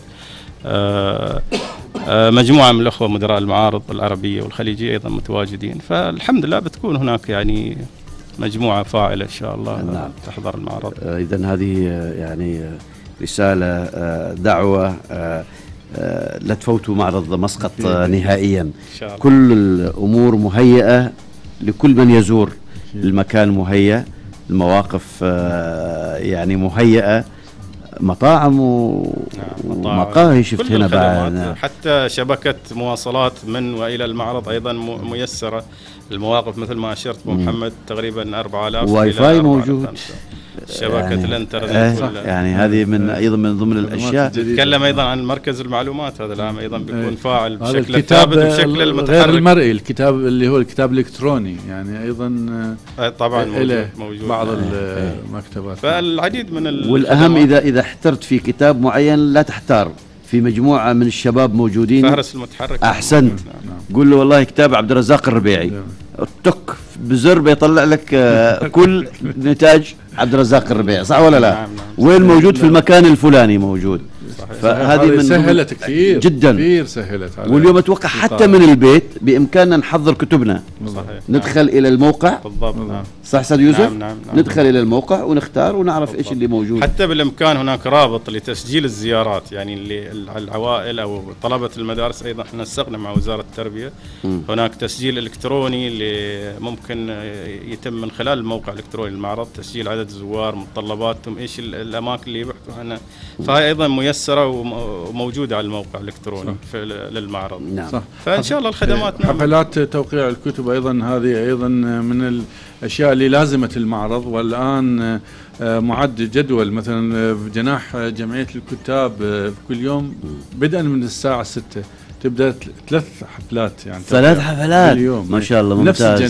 مجموعة من الأخوة مدراء المعارض العربية والخليجية أيضا متواجدين. فالحمد لله بتكون هناك يعني مجموعة فاعلة إن شاء الله. نعم. تحضر المعرض. إذن هذه يعني رسالة دعوة لا تفوتوا معرض مسقط نهائيا. إن شاء الله. كل الأمور مهيئة لكل من يزور. المكان مهيأ، المواقف يعني مهيئة، مطاعم ومقاهي شفت هنا بعد، حتى شبكة مواصلات من وإلى المعرض أيضا ميسرة. المواقف مثل ما أشرت أبو محمد تقريبا أربعة آلاف واي فاي موجود، شبكة يعني الانترنت. آه يعني هذه من أيضا من ضمن الأشياء. نتكلم أيضا عن مركز المعلومات، هذا العام أيضا بيكون فاعل بشكل ثابت وبشكل المتحرك غير المرئي. الكتاب اللي هو الكتاب الإلكتروني يعني أيضا طبعا موجود, موجود بعض المكتبات. فالعديد من والأهم إذا إذا احترت في كتاب معين لا تحتار، في مجموعة من الشباب موجودين. فهرس المتحرك. أحسنت. نعم. قول له والله كتاب عبد الرزاق الربيعي، تك بزر بيطلع لك كل نتاج عبد الرزاق الربيعي، صح ولا لا؟ نعم. نعم. وين موجود؟ في المكان الفلاني موجود. فهذه من سهلت كثير جدا كثير سهلت. واليوم اتوقع حتى من البيت بامكاننا نحضر كتبنا. صحيح. ندخل نعم. الى الموقع بالضبط. نعم. صح استاذ يوسف؟ نعم نعم نعم. ندخل الى الموقع ونختار ونعرف بالضبط. ايش اللي موجود. حتى بالامكان هناك رابط لتسجيل الزيارات، يعني اللي العوائل او طلبه المدارس ايضا احنا نستخدم مع وزاره التربيه. م. هناك تسجيل الكتروني اللي ممكن يتم من خلال الموقع الالكتروني المعرض، تسجيل عدد الزوار، متطلباتهم، ايش الاماكن اللي يبحثوا عنها. فهي ايضا ميسره وموجودة على الموقع الإلكتروني للمعرض. نعم. صح. فإن شاء الله الخدمات. نعم. حفلات توقيع الكتب أيضا هذه أيضا من الأشياء اللي لازمت المعرض، والآن معد جدول مثلا بجناح جمعية الكتاب كل يوم بدءا من الساعة ستة تبدأ ثلاث حفلات، يعني ثلاث حفلات اليوم ما شاء الله ممتاز. نفس الجناح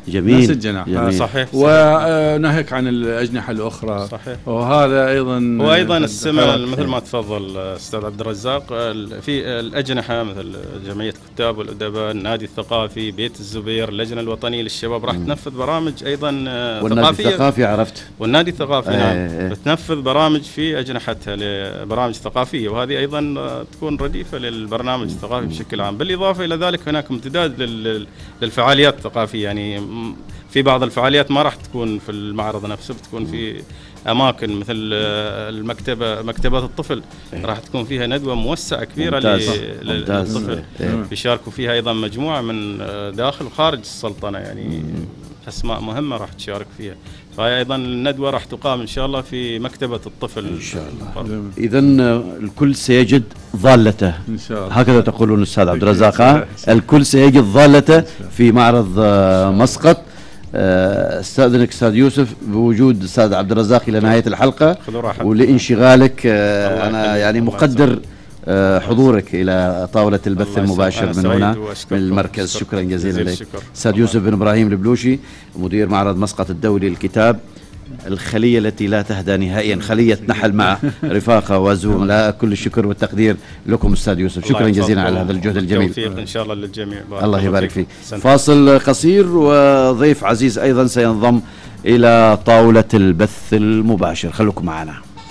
جميل نفس الجناح. جميل. صحيح. وناهيك عن الأجنحة الأخرى. صحيح. وهذا أيضا وايضا السمه مثل ما تفضل استاذ عبد الرزاق، في الاجنحه مثل جمعيه كتاب والادباء، النادي الثقافي، بيت الزبير، اللجنه الوطنيه للشباب راح تنفذ برامج ايضا والنادي ثقافيه. الثقافي عرفت. والنادي الثقافي آه نعم آه. بتنفذ برامج في اجنحتها لبرامج ثقافيه، وهذه ايضا تكون رديفه للبرنامج الثقافي بشكل عام. بالاضافه الى ذلك هناك امتداد للفعاليات الثقافيه، يعني في بعض الفعاليات ما راح تكون في المعرض نفسه، بتكون في اماكن مثل المكتبه مكتبات الطفل راح تكون فيها ندوه موسعه كبيره للطفل بيشاركوا فيها ايضا مجموعه من داخل وخارج السلطنه، يعني اسماء مهمه راح تشارك فيها. فهي ايضا الندوه راح تقام ان شاء الله في مكتبه الطفل ان شاء الله. اذا الكل سيجد ضالته ان شاء الله، هكذا تقولون استاذ عبد الرزاق. الكل سيجد ضالته في معرض مسقط. استاذنك استاذ يوسف بوجود استاذ عبد الرزاق الى نهايه الحلقه، ولانشغالك انا يعني مقدر حضورك الى طاوله البث المباشر من هنا من المركز. شكرا جزيلا لك استاذ يوسف بن ابراهيم البلوشي، مدير معرض مسقط الدولي للكتاب. الخلية التي لا تهدى نهائيا، خلية نحل مع رفاقة وزملاء. كل الشكر والتقدير لكم أستاذ يوسف، شكرا جزيلا على هذا الجهد الجميل. توفيق إن شاء الله للجميع. الله يبارك فيك. فاصل قصير وضيف عزيز أيضا سينضم إلى طاولة البث المباشر، خلوكم معنا.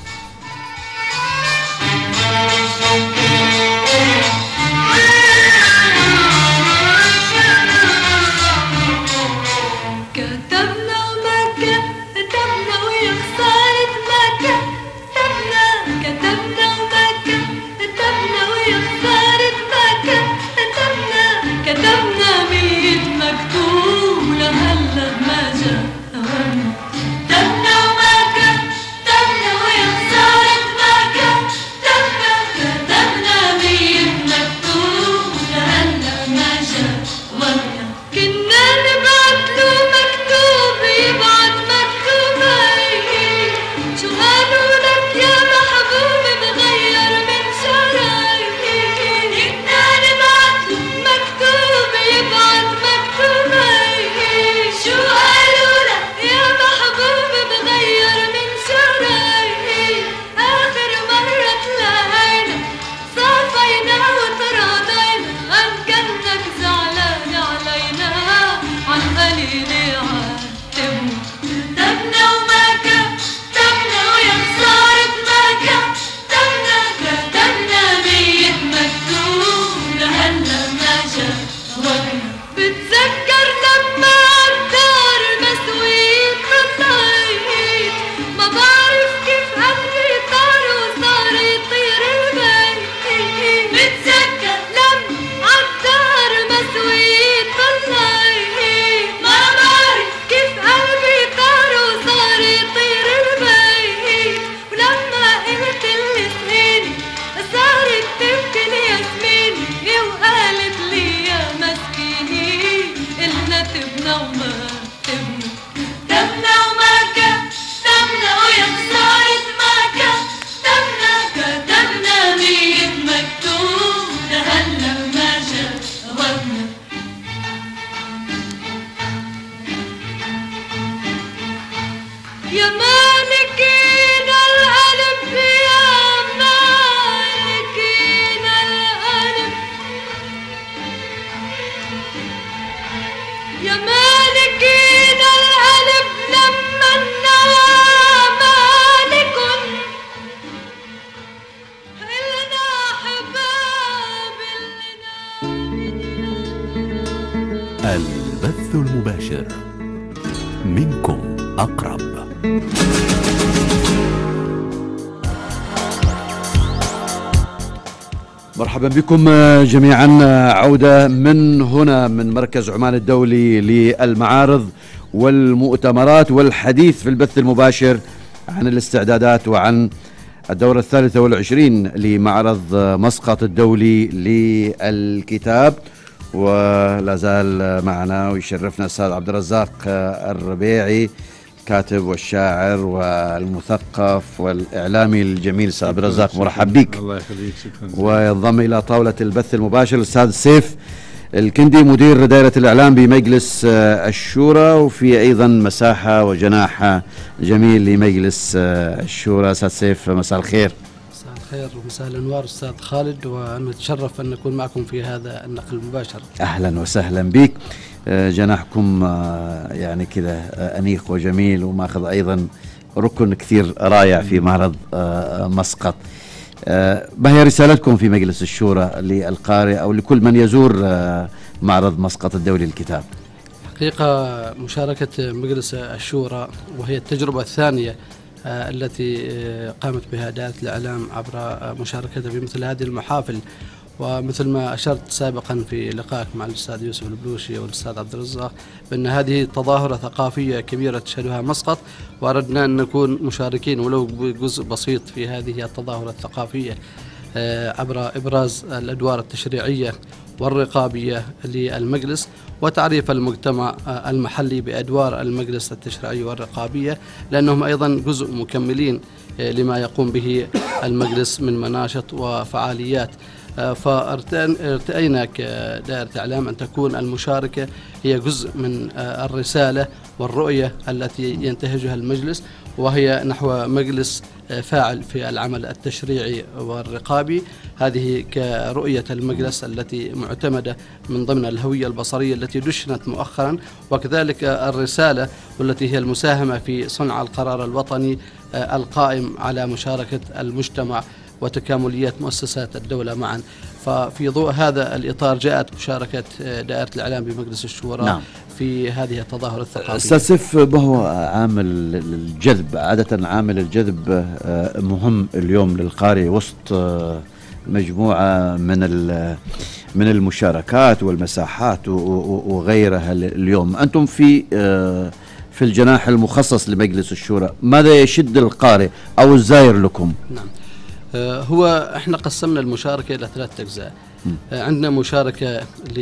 البث المباشر منكم أقرب. مرحبا بكم جميعا، عودة من هنا من مركز عمان الدولي للمعارض والمؤتمرات، والحديث في البث المباشر عن الاستعدادات وعن الدورة الثالثة والعشرين لمعرض مسقط الدولي للكتاب. ولا زال معنا ويشرفنا الأستاذ عبد الرزاق الربيعي، كاتب والشاعر والمثقف والإعلامي الجميل. أستاذ عبد الرزاق مرحب بك. الله يخليك، شكرا. وينضم إلى طاولة البث المباشر الأستاذ سيف الكندي مدير دائرة الإعلام بمجلس الشورى، وفي أيضا مساحة وجناح جميل لمجلس الشورى. أستاذ سيف مساء الخير. مساء الخير ومساء الأنوار أستاذ خالد، وأنا أتشرف أن نكون معكم في هذا النقل المباشر. أهلا وسهلا بك. جناحكم يعني كذا أنيق وجميل، وماخذ أيضا ركن كثير رائع في معرض مسقط. ما هي رسالتكم في مجلس الشورى للقارئ أو لكل من يزور معرض مسقط الدولي للكتاب؟ حقيقة مشاركة مجلس الشورى وهي التجربة الثانية التي قامت بها دائرة الإعلام عبر مشاركتها في مثل هذه المحافل، ومثل ما أشرت سابقا في لقائك مع الأستاذ يوسف البلوشي والأستاذ عبد الرزاق بأن هذه تظاهرة ثقافية كبيرة تشهدها مسقط، وأردنا أن نكون مشاركين ولو بجزء بسيط في هذه التظاهرة الثقافية عبر إبراز الأدوار التشريعية والرقابية للمجلس وتعريف المجتمع المحلي بأدوار المجلس التشريعي والرقابية، لأنهم أيضا جزء مكملين لما يقوم به المجلس من مناشط وفعاليات. فارتأينا كدائرة إعلام أن تكون المشاركة هي جزء من الرسالة والرؤية التي ينتهجها المجلس، وهي نحو مجلس فاعل في العمل التشريعي والرقابي. هذه كرؤية المجلس التي معتمدة من ضمن الهوية البصرية التي دشنت مؤخرا، وكذلك الرسالة والتي هي المساهمة في صنع القرار الوطني القائم على مشاركة المجتمع وتكامليات مؤسسات الدولة معا. ففي ضوء هذا الإطار جاءت مشاركة دائرة الإعلام بمجلس الشورى نعم. في هذه التظاهرة الثقافية. أستاذ سيف، ما هو عامل الجذب؟ عادة عامل الجذب مهم اليوم للقارئ وسط مجموعة من من المشاركات والمساحات وغيرها. اليوم أنتم في في الجناح المخصص لمجلس الشورى، ماذا يشد القارئ أو الزائر لكم؟ نعم، هو احنا قسمنا المشاركة إلى ثلاثة أجزاء. عندنا مشاركة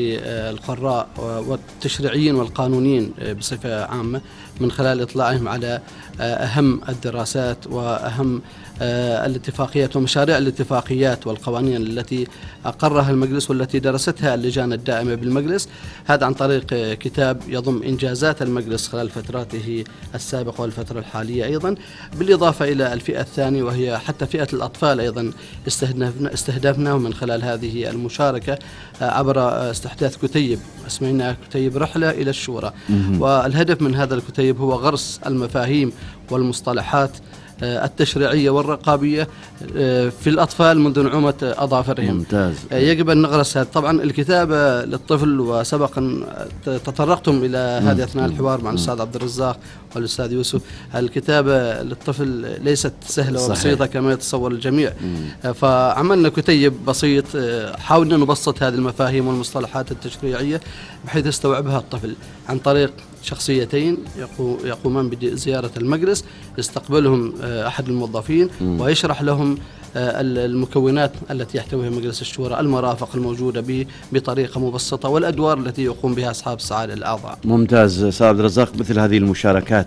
للقراء والتشريعيين والقانونيين بصفة عامة من خلال إطلاعهم على أهم الدراسات وأهم الاتفاقيات ومشاريع الاتفاقيات والقوانين التي أقرها المجلس والتي درستها اللجان الدائمة بالمجلس. هذا عن طريق كتاب يضم إنجازات المجلس خلال فتراته السابقة والفترة الحالية أيضا، بالإضافة إلى الفئة الثانية وهي حتى فئة الأطفال أيضا استهدفناه من خلال هذه المشاركة عبر استحداث كتيب اسميناه كتيب رحلة إلى الشورى. والهدف من هذا الكتيب هو غرس المفاهيم والمصطلحات التشريعية والرقابية في الأطفال منذ نعومة أظافرهم. ممتاز. يجب أن نغرس هذا. طبعا الكتابة للطفل، وسبقا تطرقتم إلى هذا أثناء الحوار مع الأستاذ عبد الرزاق والأستاذ يوسف، الكتابة للطفل ليست سهلة وبسيطة كما يتصور الجميع. مم. فعملنا كتيب بسيط حاولنا نبسط هذه المفاهيم والمصطلحات التشريعية بحيث يستوعبها الطفل عن طريق شخصيتين يقومان بزيارة المجلس، يستقبلهم أحد الموظفين م. ويشرح لهم المكونات التي يحتويها مجلس الشورى، المرافق الموجودة به بطريقة مبسطة، والأدوار التي يقوم بها أصحاب السعادة الأعضاء. ممتاز. أستاذ عبد الرزاق، مثل هذه المشاركات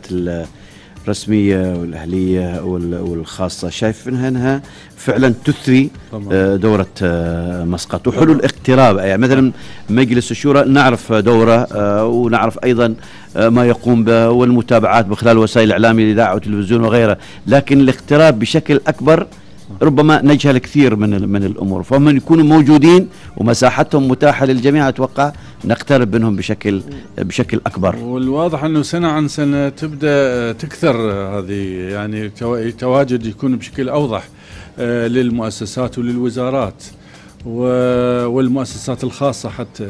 الرسمية والأهلية والخاصة شايف إنها, إنها فعلا تثري دورة مسقط وحلو الاقتراب؟ يعني مثلا مجلس الشورى نعرف دوره ونعرف أيضا ما يقوم به والمتابعات من خلال وسائل الإعلام الإذاعة والتلفزيون وغيرها، لكن الاقتراب بشكل أكبر ربما نجهل كثير من من الأمور، فهم يكونوا موجودين ومساحتهم متاحة للجميع، أتوقع نقترب منهم بشكل بشكل أكبر. والواضح أنه سنة عن سنة تبدأ تكثر هذه، يعني تواجد يكون بشكل أوضح للمؤسسات وللوزارات والمؤسسات الخاصة حتى.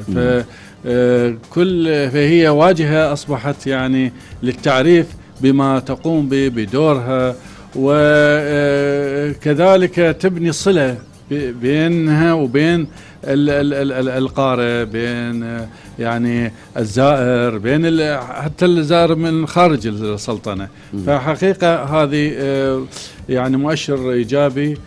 فكل فهي واجهة أصبحت يعني للتعريف بما تقوم به بدورها، وكذلك تبني صلة بينها وبين القارئ، بين يعني الزائر، بين حتى الزائر من خارج السلطنة. فحقيقة هذه يعني مؤشر إيجابي،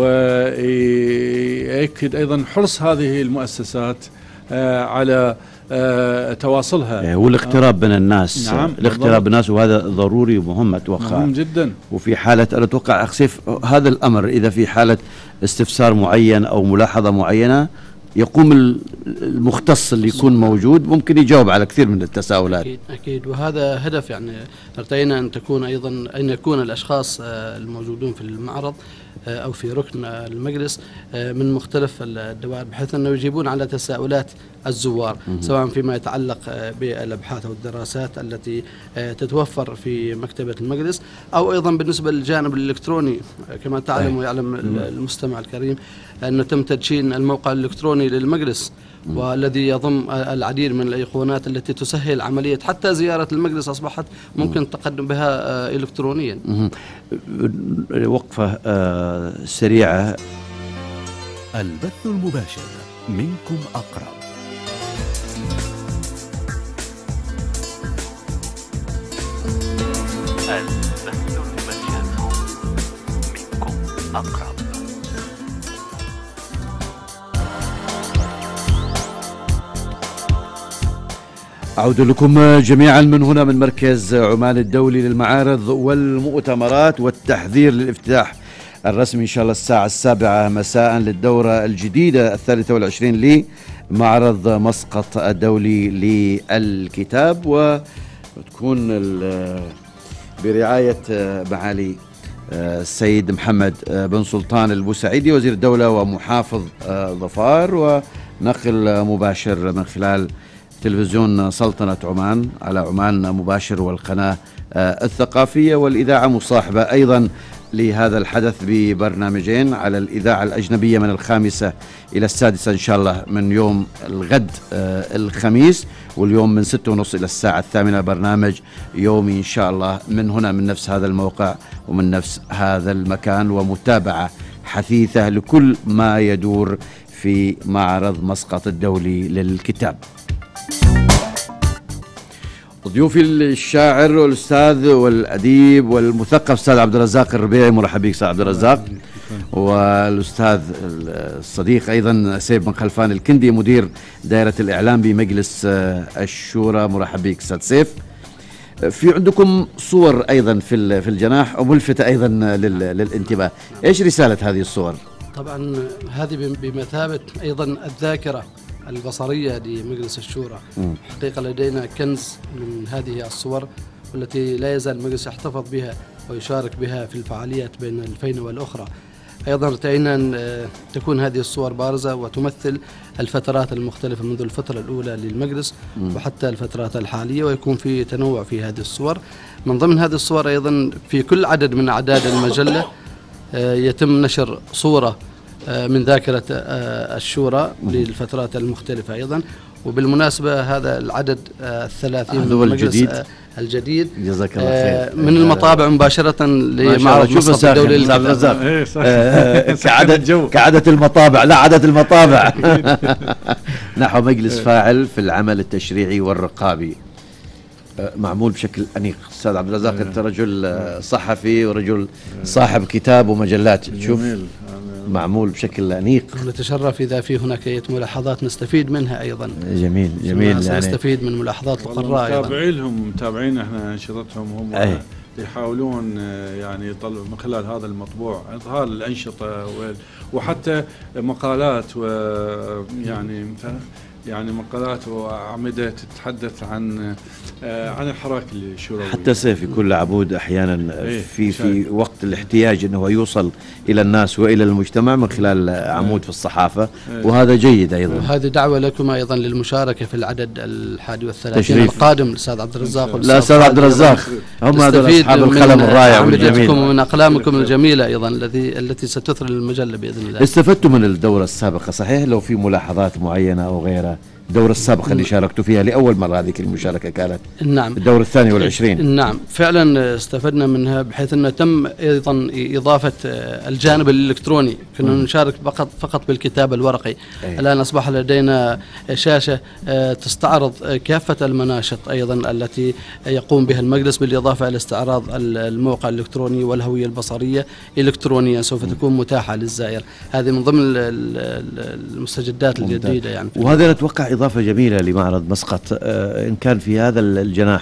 ويأكد أيضا حرص هذه المؤسسات على تواصلها والاقتراب بين الناس. نعم، الاقتراب بالناس، وهذا ضروري ومهم أتوقع. مهم جدا. وفي حالة أنا أتوقع أخسف هذا الأمر، إذا في حالة استفسار معين أو ملاحظة معينة يقوم المختص اللي يكون موجود ممكن يجاوب على كثير من التساؤلات. أكيد أكيد، وهذا هدف يعني ارتئينا أن تكون أيضا أن يكون الأشخاص الموجودون في المعرض أو في ركن المجلس من مختلف الدوائر بحيث أنه يجيبون على تساؤلات الزوار سواء فيما يتعلق بالأبحاث أو الدراسات التي تتوفر في مكتبة المجلس، أو أيضا بالنسبة للجانب الإلكتروني. كما تعلم ويعلم المستمع الكريم أنه تم تدشين الموقع الإلكتروني للمجلس، والذي يضم العديد من الأيقونات التي تسهل عملية حتى زيارة المجلس أصبحت ممكن التقدم بها إلكترونيا. وقفة سريعة. البث المباشر منكم أقرب. البث المباشر منكم أقرب. أعود لكم جميعا من هنا من مركز عمان الدولي للمعارض والمؤتمرات، والتحذير للافتتاح الرسمي إن شاء الله الساعة السابعة مساء للدورة الجديدة الثالثة والعشرين لمعرض مسقط الدولي للكتاب، وتكون برعاية معالي السيد محمد بن سلطان البوسعيدي وزير الدولة ومحافظ ظفار، ونقل مباشر من خلال تلفزيون سلطنة عمان على عمان مباشر والقناة الثقافية، والإذاعة مصاحبة أيضا لهذا الحدث ببرنامجين على الإذاعة الأجنبية من الخامسة إلى السادسة إن شاء الله من يوم الغد الخميس، واليوم من ستة ونص إلى الساعة الثامنة برنامج يومي إن شاء الله من هنا من نفس هذا الموقع ومن نفس هذا المكان، ومتابعة حثيثة لكل ما يدور في معرض مسقط الدولي للكتاب. ضيوفي الشاعر والأستاذ والأديب والمثقف أستاذ عبد الرزاق الربيعي، مرحبا بك أستاذ عبد الرزاق، والأستاذ الصديق أيضا سيف بن خلفان الكندي مدير دائرة الإعلام بمجلس الشورى، مرحبا بك أستاذ سيف. في عندكم صور أيضا في في الجناح وملفتة أيضا للانتباه، إيش رسالة هذه الصور؟ طبعا هذه بمثابة أيضا الذاكرة البصرية لمجلس الشورى. م. حقيقة لدينا كنز من هذه الصور والتي لا يزال المجلس يحتفظ بها ويشارك بها في الفعاليات بين الفينة والأخرى. أيضا ارتئينا أن تكون هذه الصور بارزة وتمثل الفترات المختلفة منذ الفترة الأولى للمجلس م. وحتى الفترات الحالية، ويكون في تنوع في هذه الصور. من ضمن هذه الصور أيضا في كل عدد من أعداد المجلة يتم نشر صورة من ذاكرة الشورى للفترات المختلفة أيضا. وبالمناسبة هذا العدد الثلاثين من المجلس الجديد جزاك الله خير من المطابع مباشرة لمعرض مسقط الدولي للكتاب. كعدد كعدد المطابع، لا عدد المطابع نحو مجلس فاعل في العمل التشريعي والرقابي معمول بشكل أنيق. أستاذ عبد الرزاق أنت رجل صحفي ورجل صاحب كتاب ومجلات، تشوف معمول بشكل أنيق. نتشرف إذا في هناك أي ملاحظات نستفيد منها أيضا. جميل جميل، يعني نستفيد من ملاحظات القراء أيضا. متابعين لهم متابعين احنا أنشطتهم هم أي. يحاولون يعني يطلعوا من خلال هذا المطبوع إظهار الأنشطة وحتى مقالات ويعني يعني مقالات وأعمدة تتحدث عن عن الحراك الشوروي. حتى سيف يكون لعبود أحيانا إيه في في وقت الاحتياج أنه يوصل إلى الناس وإلى المجتمع من خلال عمود في الصحافة، إيه وهذا جيد أيضا. وهذه دعوة لكم أيضا للمشاركة في العدد الحادي والثلاثين القادم للأستاذ عبد الرزاق. لا أستاذ عبد الرزاق هم هذول أصحاب القلم الرائع والجميل ومن أقلامكم الجميلة أيضا الذي التي ستثري المجلة بإذن الله. استفدتوا من الدورة السابقة صحيح؟ لو في ملاحظات معينة أو غيرها الدورة السابقة اللي شاركتوا فيها لأول مرة، هذه المشاركة كانت نعم الدورة الثانية والعشرين. نعم فعلا استفدنا منها بحيث أنه تم أيضا إضافة الجانب الإلكتروني. كنا م. نشارك فقط فقط بالكتاب الورقي. أيه. الآن أصبح لدينا شاشة تستعرض كافة المناشط أيضا التي يقوم بها المجلس، بالإضافة إلى استعراض الموقع الإلكتروني والهوية البصرية إلكترونيا سوف تكون متاحة للزائر. هذه من ضمن المستجدات الجديدة يعني. وهذا نتوقع إضافة جميلة لمعرض مسقط إن كان في هذا الجناح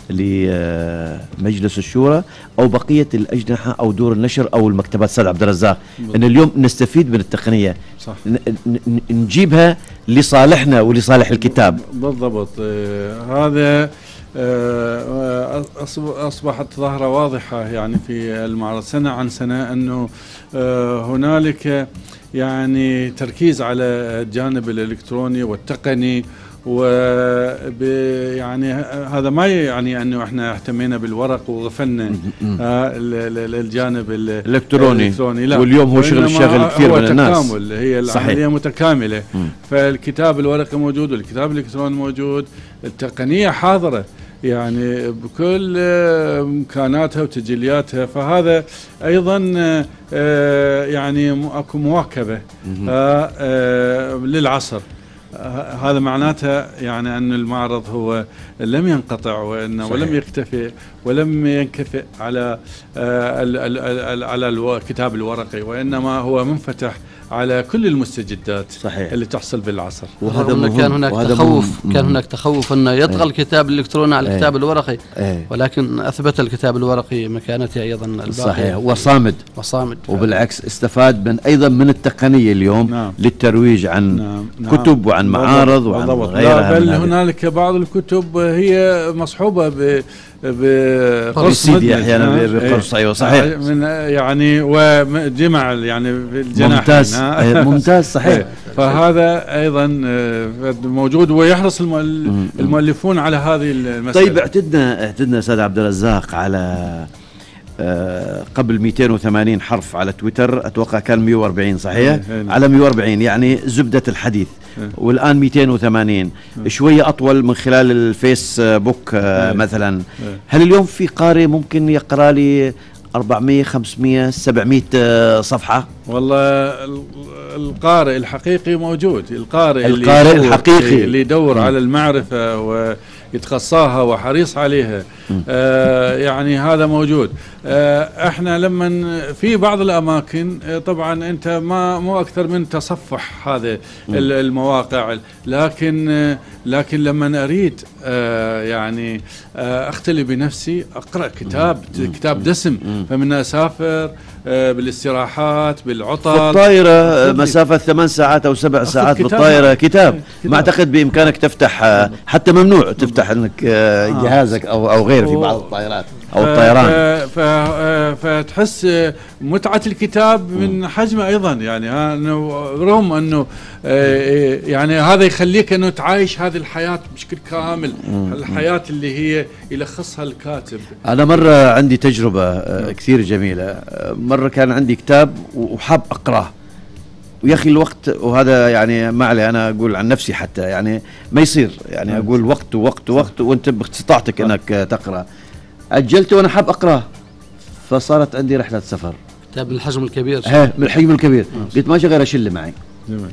لمجلس الشورى أو بقية الأجنحة أو دور النشر أو المكتبات أستاذ عبد الرزاق، أن اليوم نستفيد من التقنية صح. نجيبها لصالحنا ولصالح الكتاب. بالضبط. آه هذا آه أصبحت ظاهرة واضحة يعني في المعرض سنة عن سنة أنه آه هنالك يعني تركيز على الجانب الإلكتروني والتقني، و يعني هذا ما يعني انه احنا اهتمينا بالورق وغفلنا آه الجانب الالكتروني, الإلكتروني. لا. واليوم هو شغل شغل كثير من الناس. تكامل، هي العمليه متكامله. مم. فالكتاب الورقي موجود والكتاب الالكتروني موجود، التقنيه حاضره يعني بكل امكاناتها وتجلياتها، فهذا ايضا يعني اكو مواكبه للعصر. هذا معناته يعني أن المعرض هو لم ينقطع وإنه ولم يكتفي ولم ينكفئ على على الكتاب الورقي، وإنما هو منفتح على كل المستجدات صحيح. اللي تحصل بالعصر. وهذا مهم. كان هناك تخوف مهم. كان هناك تخوف أنه يطغى ايه. الكتاب الإلكتروني على الكتاب ايه. الورقي ايه. ولكن أثبت الكتاب الورقي مكانته أيضا الباقية صحيح وصامد وصامد وبالعكس استفاد من أيضا من التقنية اليوم نعم. للترويج عن نعم. كتب وعن معارض وعن غيرها. بل هنالك بعض الكتب هي مصحوبة ب بقرص احيانا بقرص ايوه صحيح من يعني وجمع يعني في الجناح ممتاز ممتاز صحيح. فهذا ايضا موجود ويحرص المؤلفون على هذه المسألة. طيب اعتدنا اعتدنا استاذ عبد الرزاق على آه قبل مئتين وثمانين حرف على تويتر، اتوقع كان مئة وأربعين صحيح على مئة وأربعين يعني زبدة الحديث، والآن مئتين وثمانين شوية أطول من خلال الفيسبوك آه مثلا. هل اليوم في قارئ ممكن يقرأ لي أربعمئة خمسمئة سبعمئة صفحة؟ والله القارئ الحقيقي موجود، القارئ, القارئ اللي الحقيقي اللي يدور على المعرفة ويتخصاها وحريص عليها آه يعني هذا موجود. آه احنا لما في بعض الاماكن آه طبعا انت ما مو اكثر من تصفح هذه المواقع، لكن آه لكن لما اريد آه يعني آه اختلي بنفسي اقرا كتاب مم. كتاب دسم، فمن اسافر آه بالاستراحات بالعطل بالطائرة مسافة ثمان ساعات أو سبع ساعات بالطائرة كتاب. كتاب ما أعتقد بإمكانك تفتح آه حتى ممنوع تفتح أنك آه جهازك أو أو غيره في بعض الطائرات أو الطيران. فتحس متعة الكتاب من حجمه أيضا، يعني رغم أنه يعني هذا يخليك أنه تعايش هذه الحياة بشكل كامل، الحياة اللي هي يلخصها الكاتب. أنا مرة عندي تجربة كثير جميلة، مرة كان عندي كتاب وحاب أقرأه ويا أخي الوقت، وهذا يعني ما علي أنا أقول عن نفسي حتى يعني ما يصير يعني أقول وقت ووقت ووقت وأنت باستطاعتك أنك تقرأ. أجلت وأنا حاب أقرأ، فصارت عندي رحلة سفر. كتاب من الحجم الكبير. ها من الحجم الكبير. قلت ما غير أشله معي. جميل.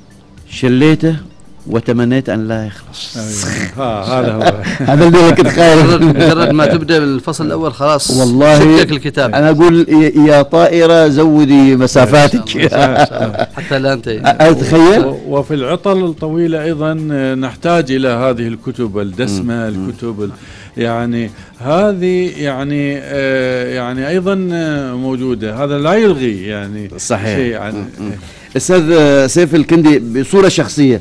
شليته وتمنيت أن لا يخلص. هذا هو. هذا اللي كنت خايف. مجرد ما تبدأ الفصل الأول خلاص. والله. شدك الكتاب. أنا أقول يا طائرة زودي مسافاتك. حتى لا أنت. أتخيل. وفي العطل الطويلة أيضا نحتاج إلى هذه الكتب الدسمة، الكتب يعني هذه يعني آه يعني أيضا موجودة، هذا لا يلغي يعني صحيح شيء عن أستاذ سيف الكندي بصورة شخصية،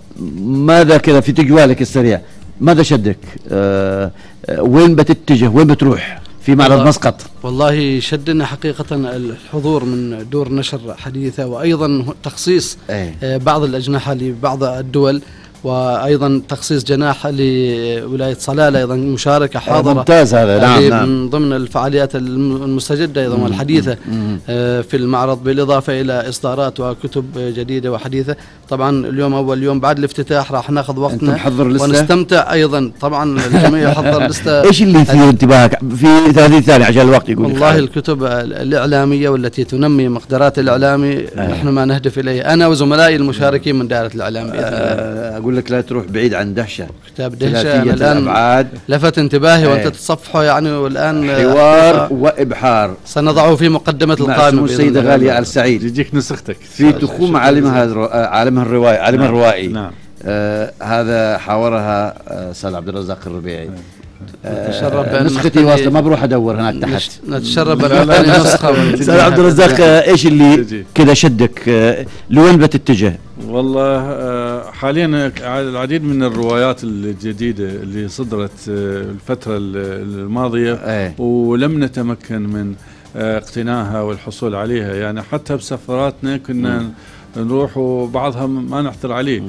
ماذا كذا في تجوالك السريع ماذا شدك؟ آه وين بتتجه وين بتروح في معرض مسقط؟ والله شدنا حقيقة الحضور من دور نشر حديثة، وأيضا تخصيص أي. بعض الأجنحة لبعض الدول، وأيضا تخصيص جناح لولاية صلالة أيضا مشاركة حاضرة. ممتاز هذا. نعم نعم. من ضمن الفعاليات المستجدة أيضا والحديثة في المعرض، بالإضافة إلى إصدارات وكتب جديدة وحديثة. طبعا اليوم أول يوم بعد الافتتاح راح ناخذ وقتنا ونستمتع أيضا. طبعا الجميع يحضر لسته. إيش اللي يثير انتباهك في ثلاثين ثانية عشان الوقت يقول؟ والله الكتب الإعلامية والتي تنمي مقدرات الإعلامي آه. نحن ما نهدف إليه أنا وزملائي المشاركين من دائرة الإعلام بإذن الله. أقول لك لا تروح بعيد عن دهشة. كتاب دهشة أنا الآن لفت انتباهي وأنت تتصفحه يعني، والآن حوار وإبحار سنضعه في مقدمة القائمة. السيدة غالية آل سعيد يجيك نسختك في تخوم عالمها عالمها الرواية عالمها الروائي. نعم. آه هذا حاورها أستاذ عبد الرزاق الربيعي. نتشرف بأن نسختي نختلي- واصله، ما بروح ادور هناك تحت. نش- نتشرف بالنقل نسخة. استاذ عبد الرزاق، آه، ايش اللي تجي. كذا شدك؟ آه، لوين بتتجه؟ والله آه، حاليا العديد من الروايات الجديدة اللي صدرت آه، الفترة ال- الماضية ايه ولم نتمكن من آه، اقتنائها والحصول عليها، يعني حتى بسفراتنا كنا نروح وبعضها ما نحضر عليه.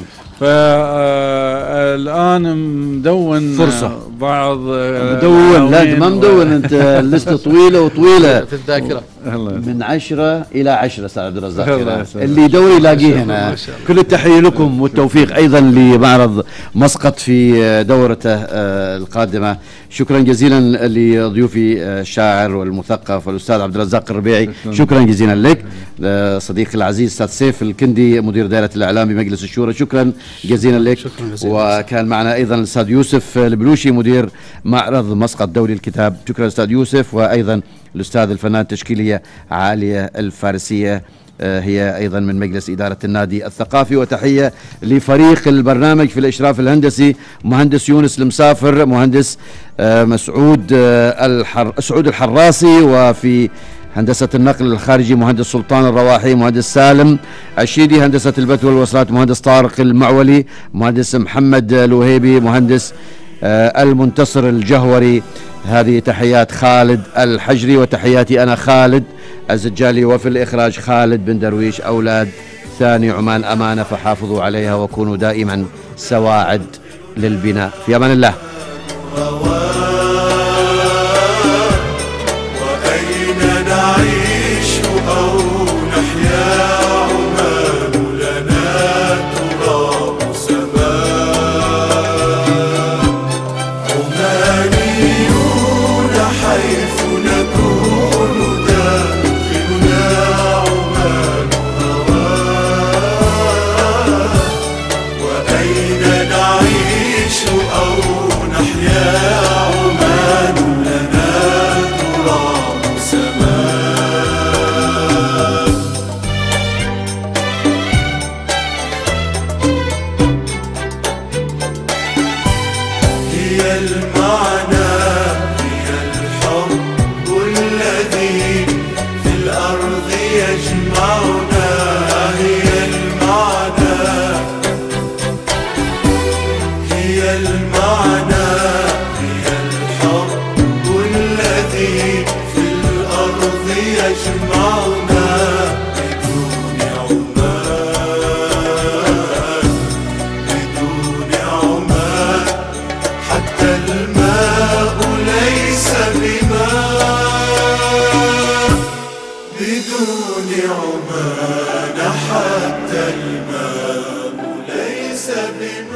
فالآن مدون فرصة. آه، بعض آه، مدون؟ لا العناوين ما و- مدون انت، اللسته طويله وطويله في الذاكرة. الله من عشرة إلى عشرة. استاذ عبد الرزاق الله هنا. يسلمك. اللي يدور يلاقيه هنا. ما شاء الله. كل التحية لكم والتوفيق أيضا لمعرض مسقط في دورته آه، القادمة. شكرا جزيلا لضيوفي آه، الشاعر والمثقف والأستاذ عبد الرزاق الربيعي. شكرا جزيلا لك. آه، صديقي العزيز أستاذ سيف الكندي مدير دائرة الإعلام بمجلس الشورى، شكرا جزيلا لك. شكرا جزيلا. وكان معنا أيضا الأستاذ يوسف البلوشي مدير معرض مسقط دولي الكتاب. شكرا أستاذ يوسف. وأيضا الأستاذ الفنان التشكيلية عالية الفارسية، آه، هي أيضا من مجلس إدارة النادي الثقافي. وتحية لفريق البرنامج في الإشراف الهندسي، مهندس يونس المسافر، مهندس آه، مسعود آه، الحر سعود الحراسي، وفي هندسة النقل الخارجي مهندس سلطان الرواحي، مهندس سالم عشيدي، هندسة البث والوصلات مهندس طارق المعولي، مهندس محمد الوهيبي، مهندس آه، المنتصر الجهوري. هذه تحيات خالد الحجري، وتحياتي أنا خالد الزجالي، وفي الإخراج خالد بن درويش. أولاد ثاني عمان أمانة، فحافظوا عليها وكونوا دائما سواعد للبناء. في أمان الله. وأين نعيش أو نحيا عمان لنا تراب سماء، عمانيون حيث نكون داخلنا عمان هواء. وأين نعيش أو نحيا عمان لنا تراب سماء. هي المعنى، هي الحب الذي في الأرض يجمعنا. هي المعنى، هي المعنى، هي الحب الذي في الأرض يجمعنا. بدون عمان، بدون عمان حتى الماء ليس بماء. بدون عمان حتى الماء ليس بماء.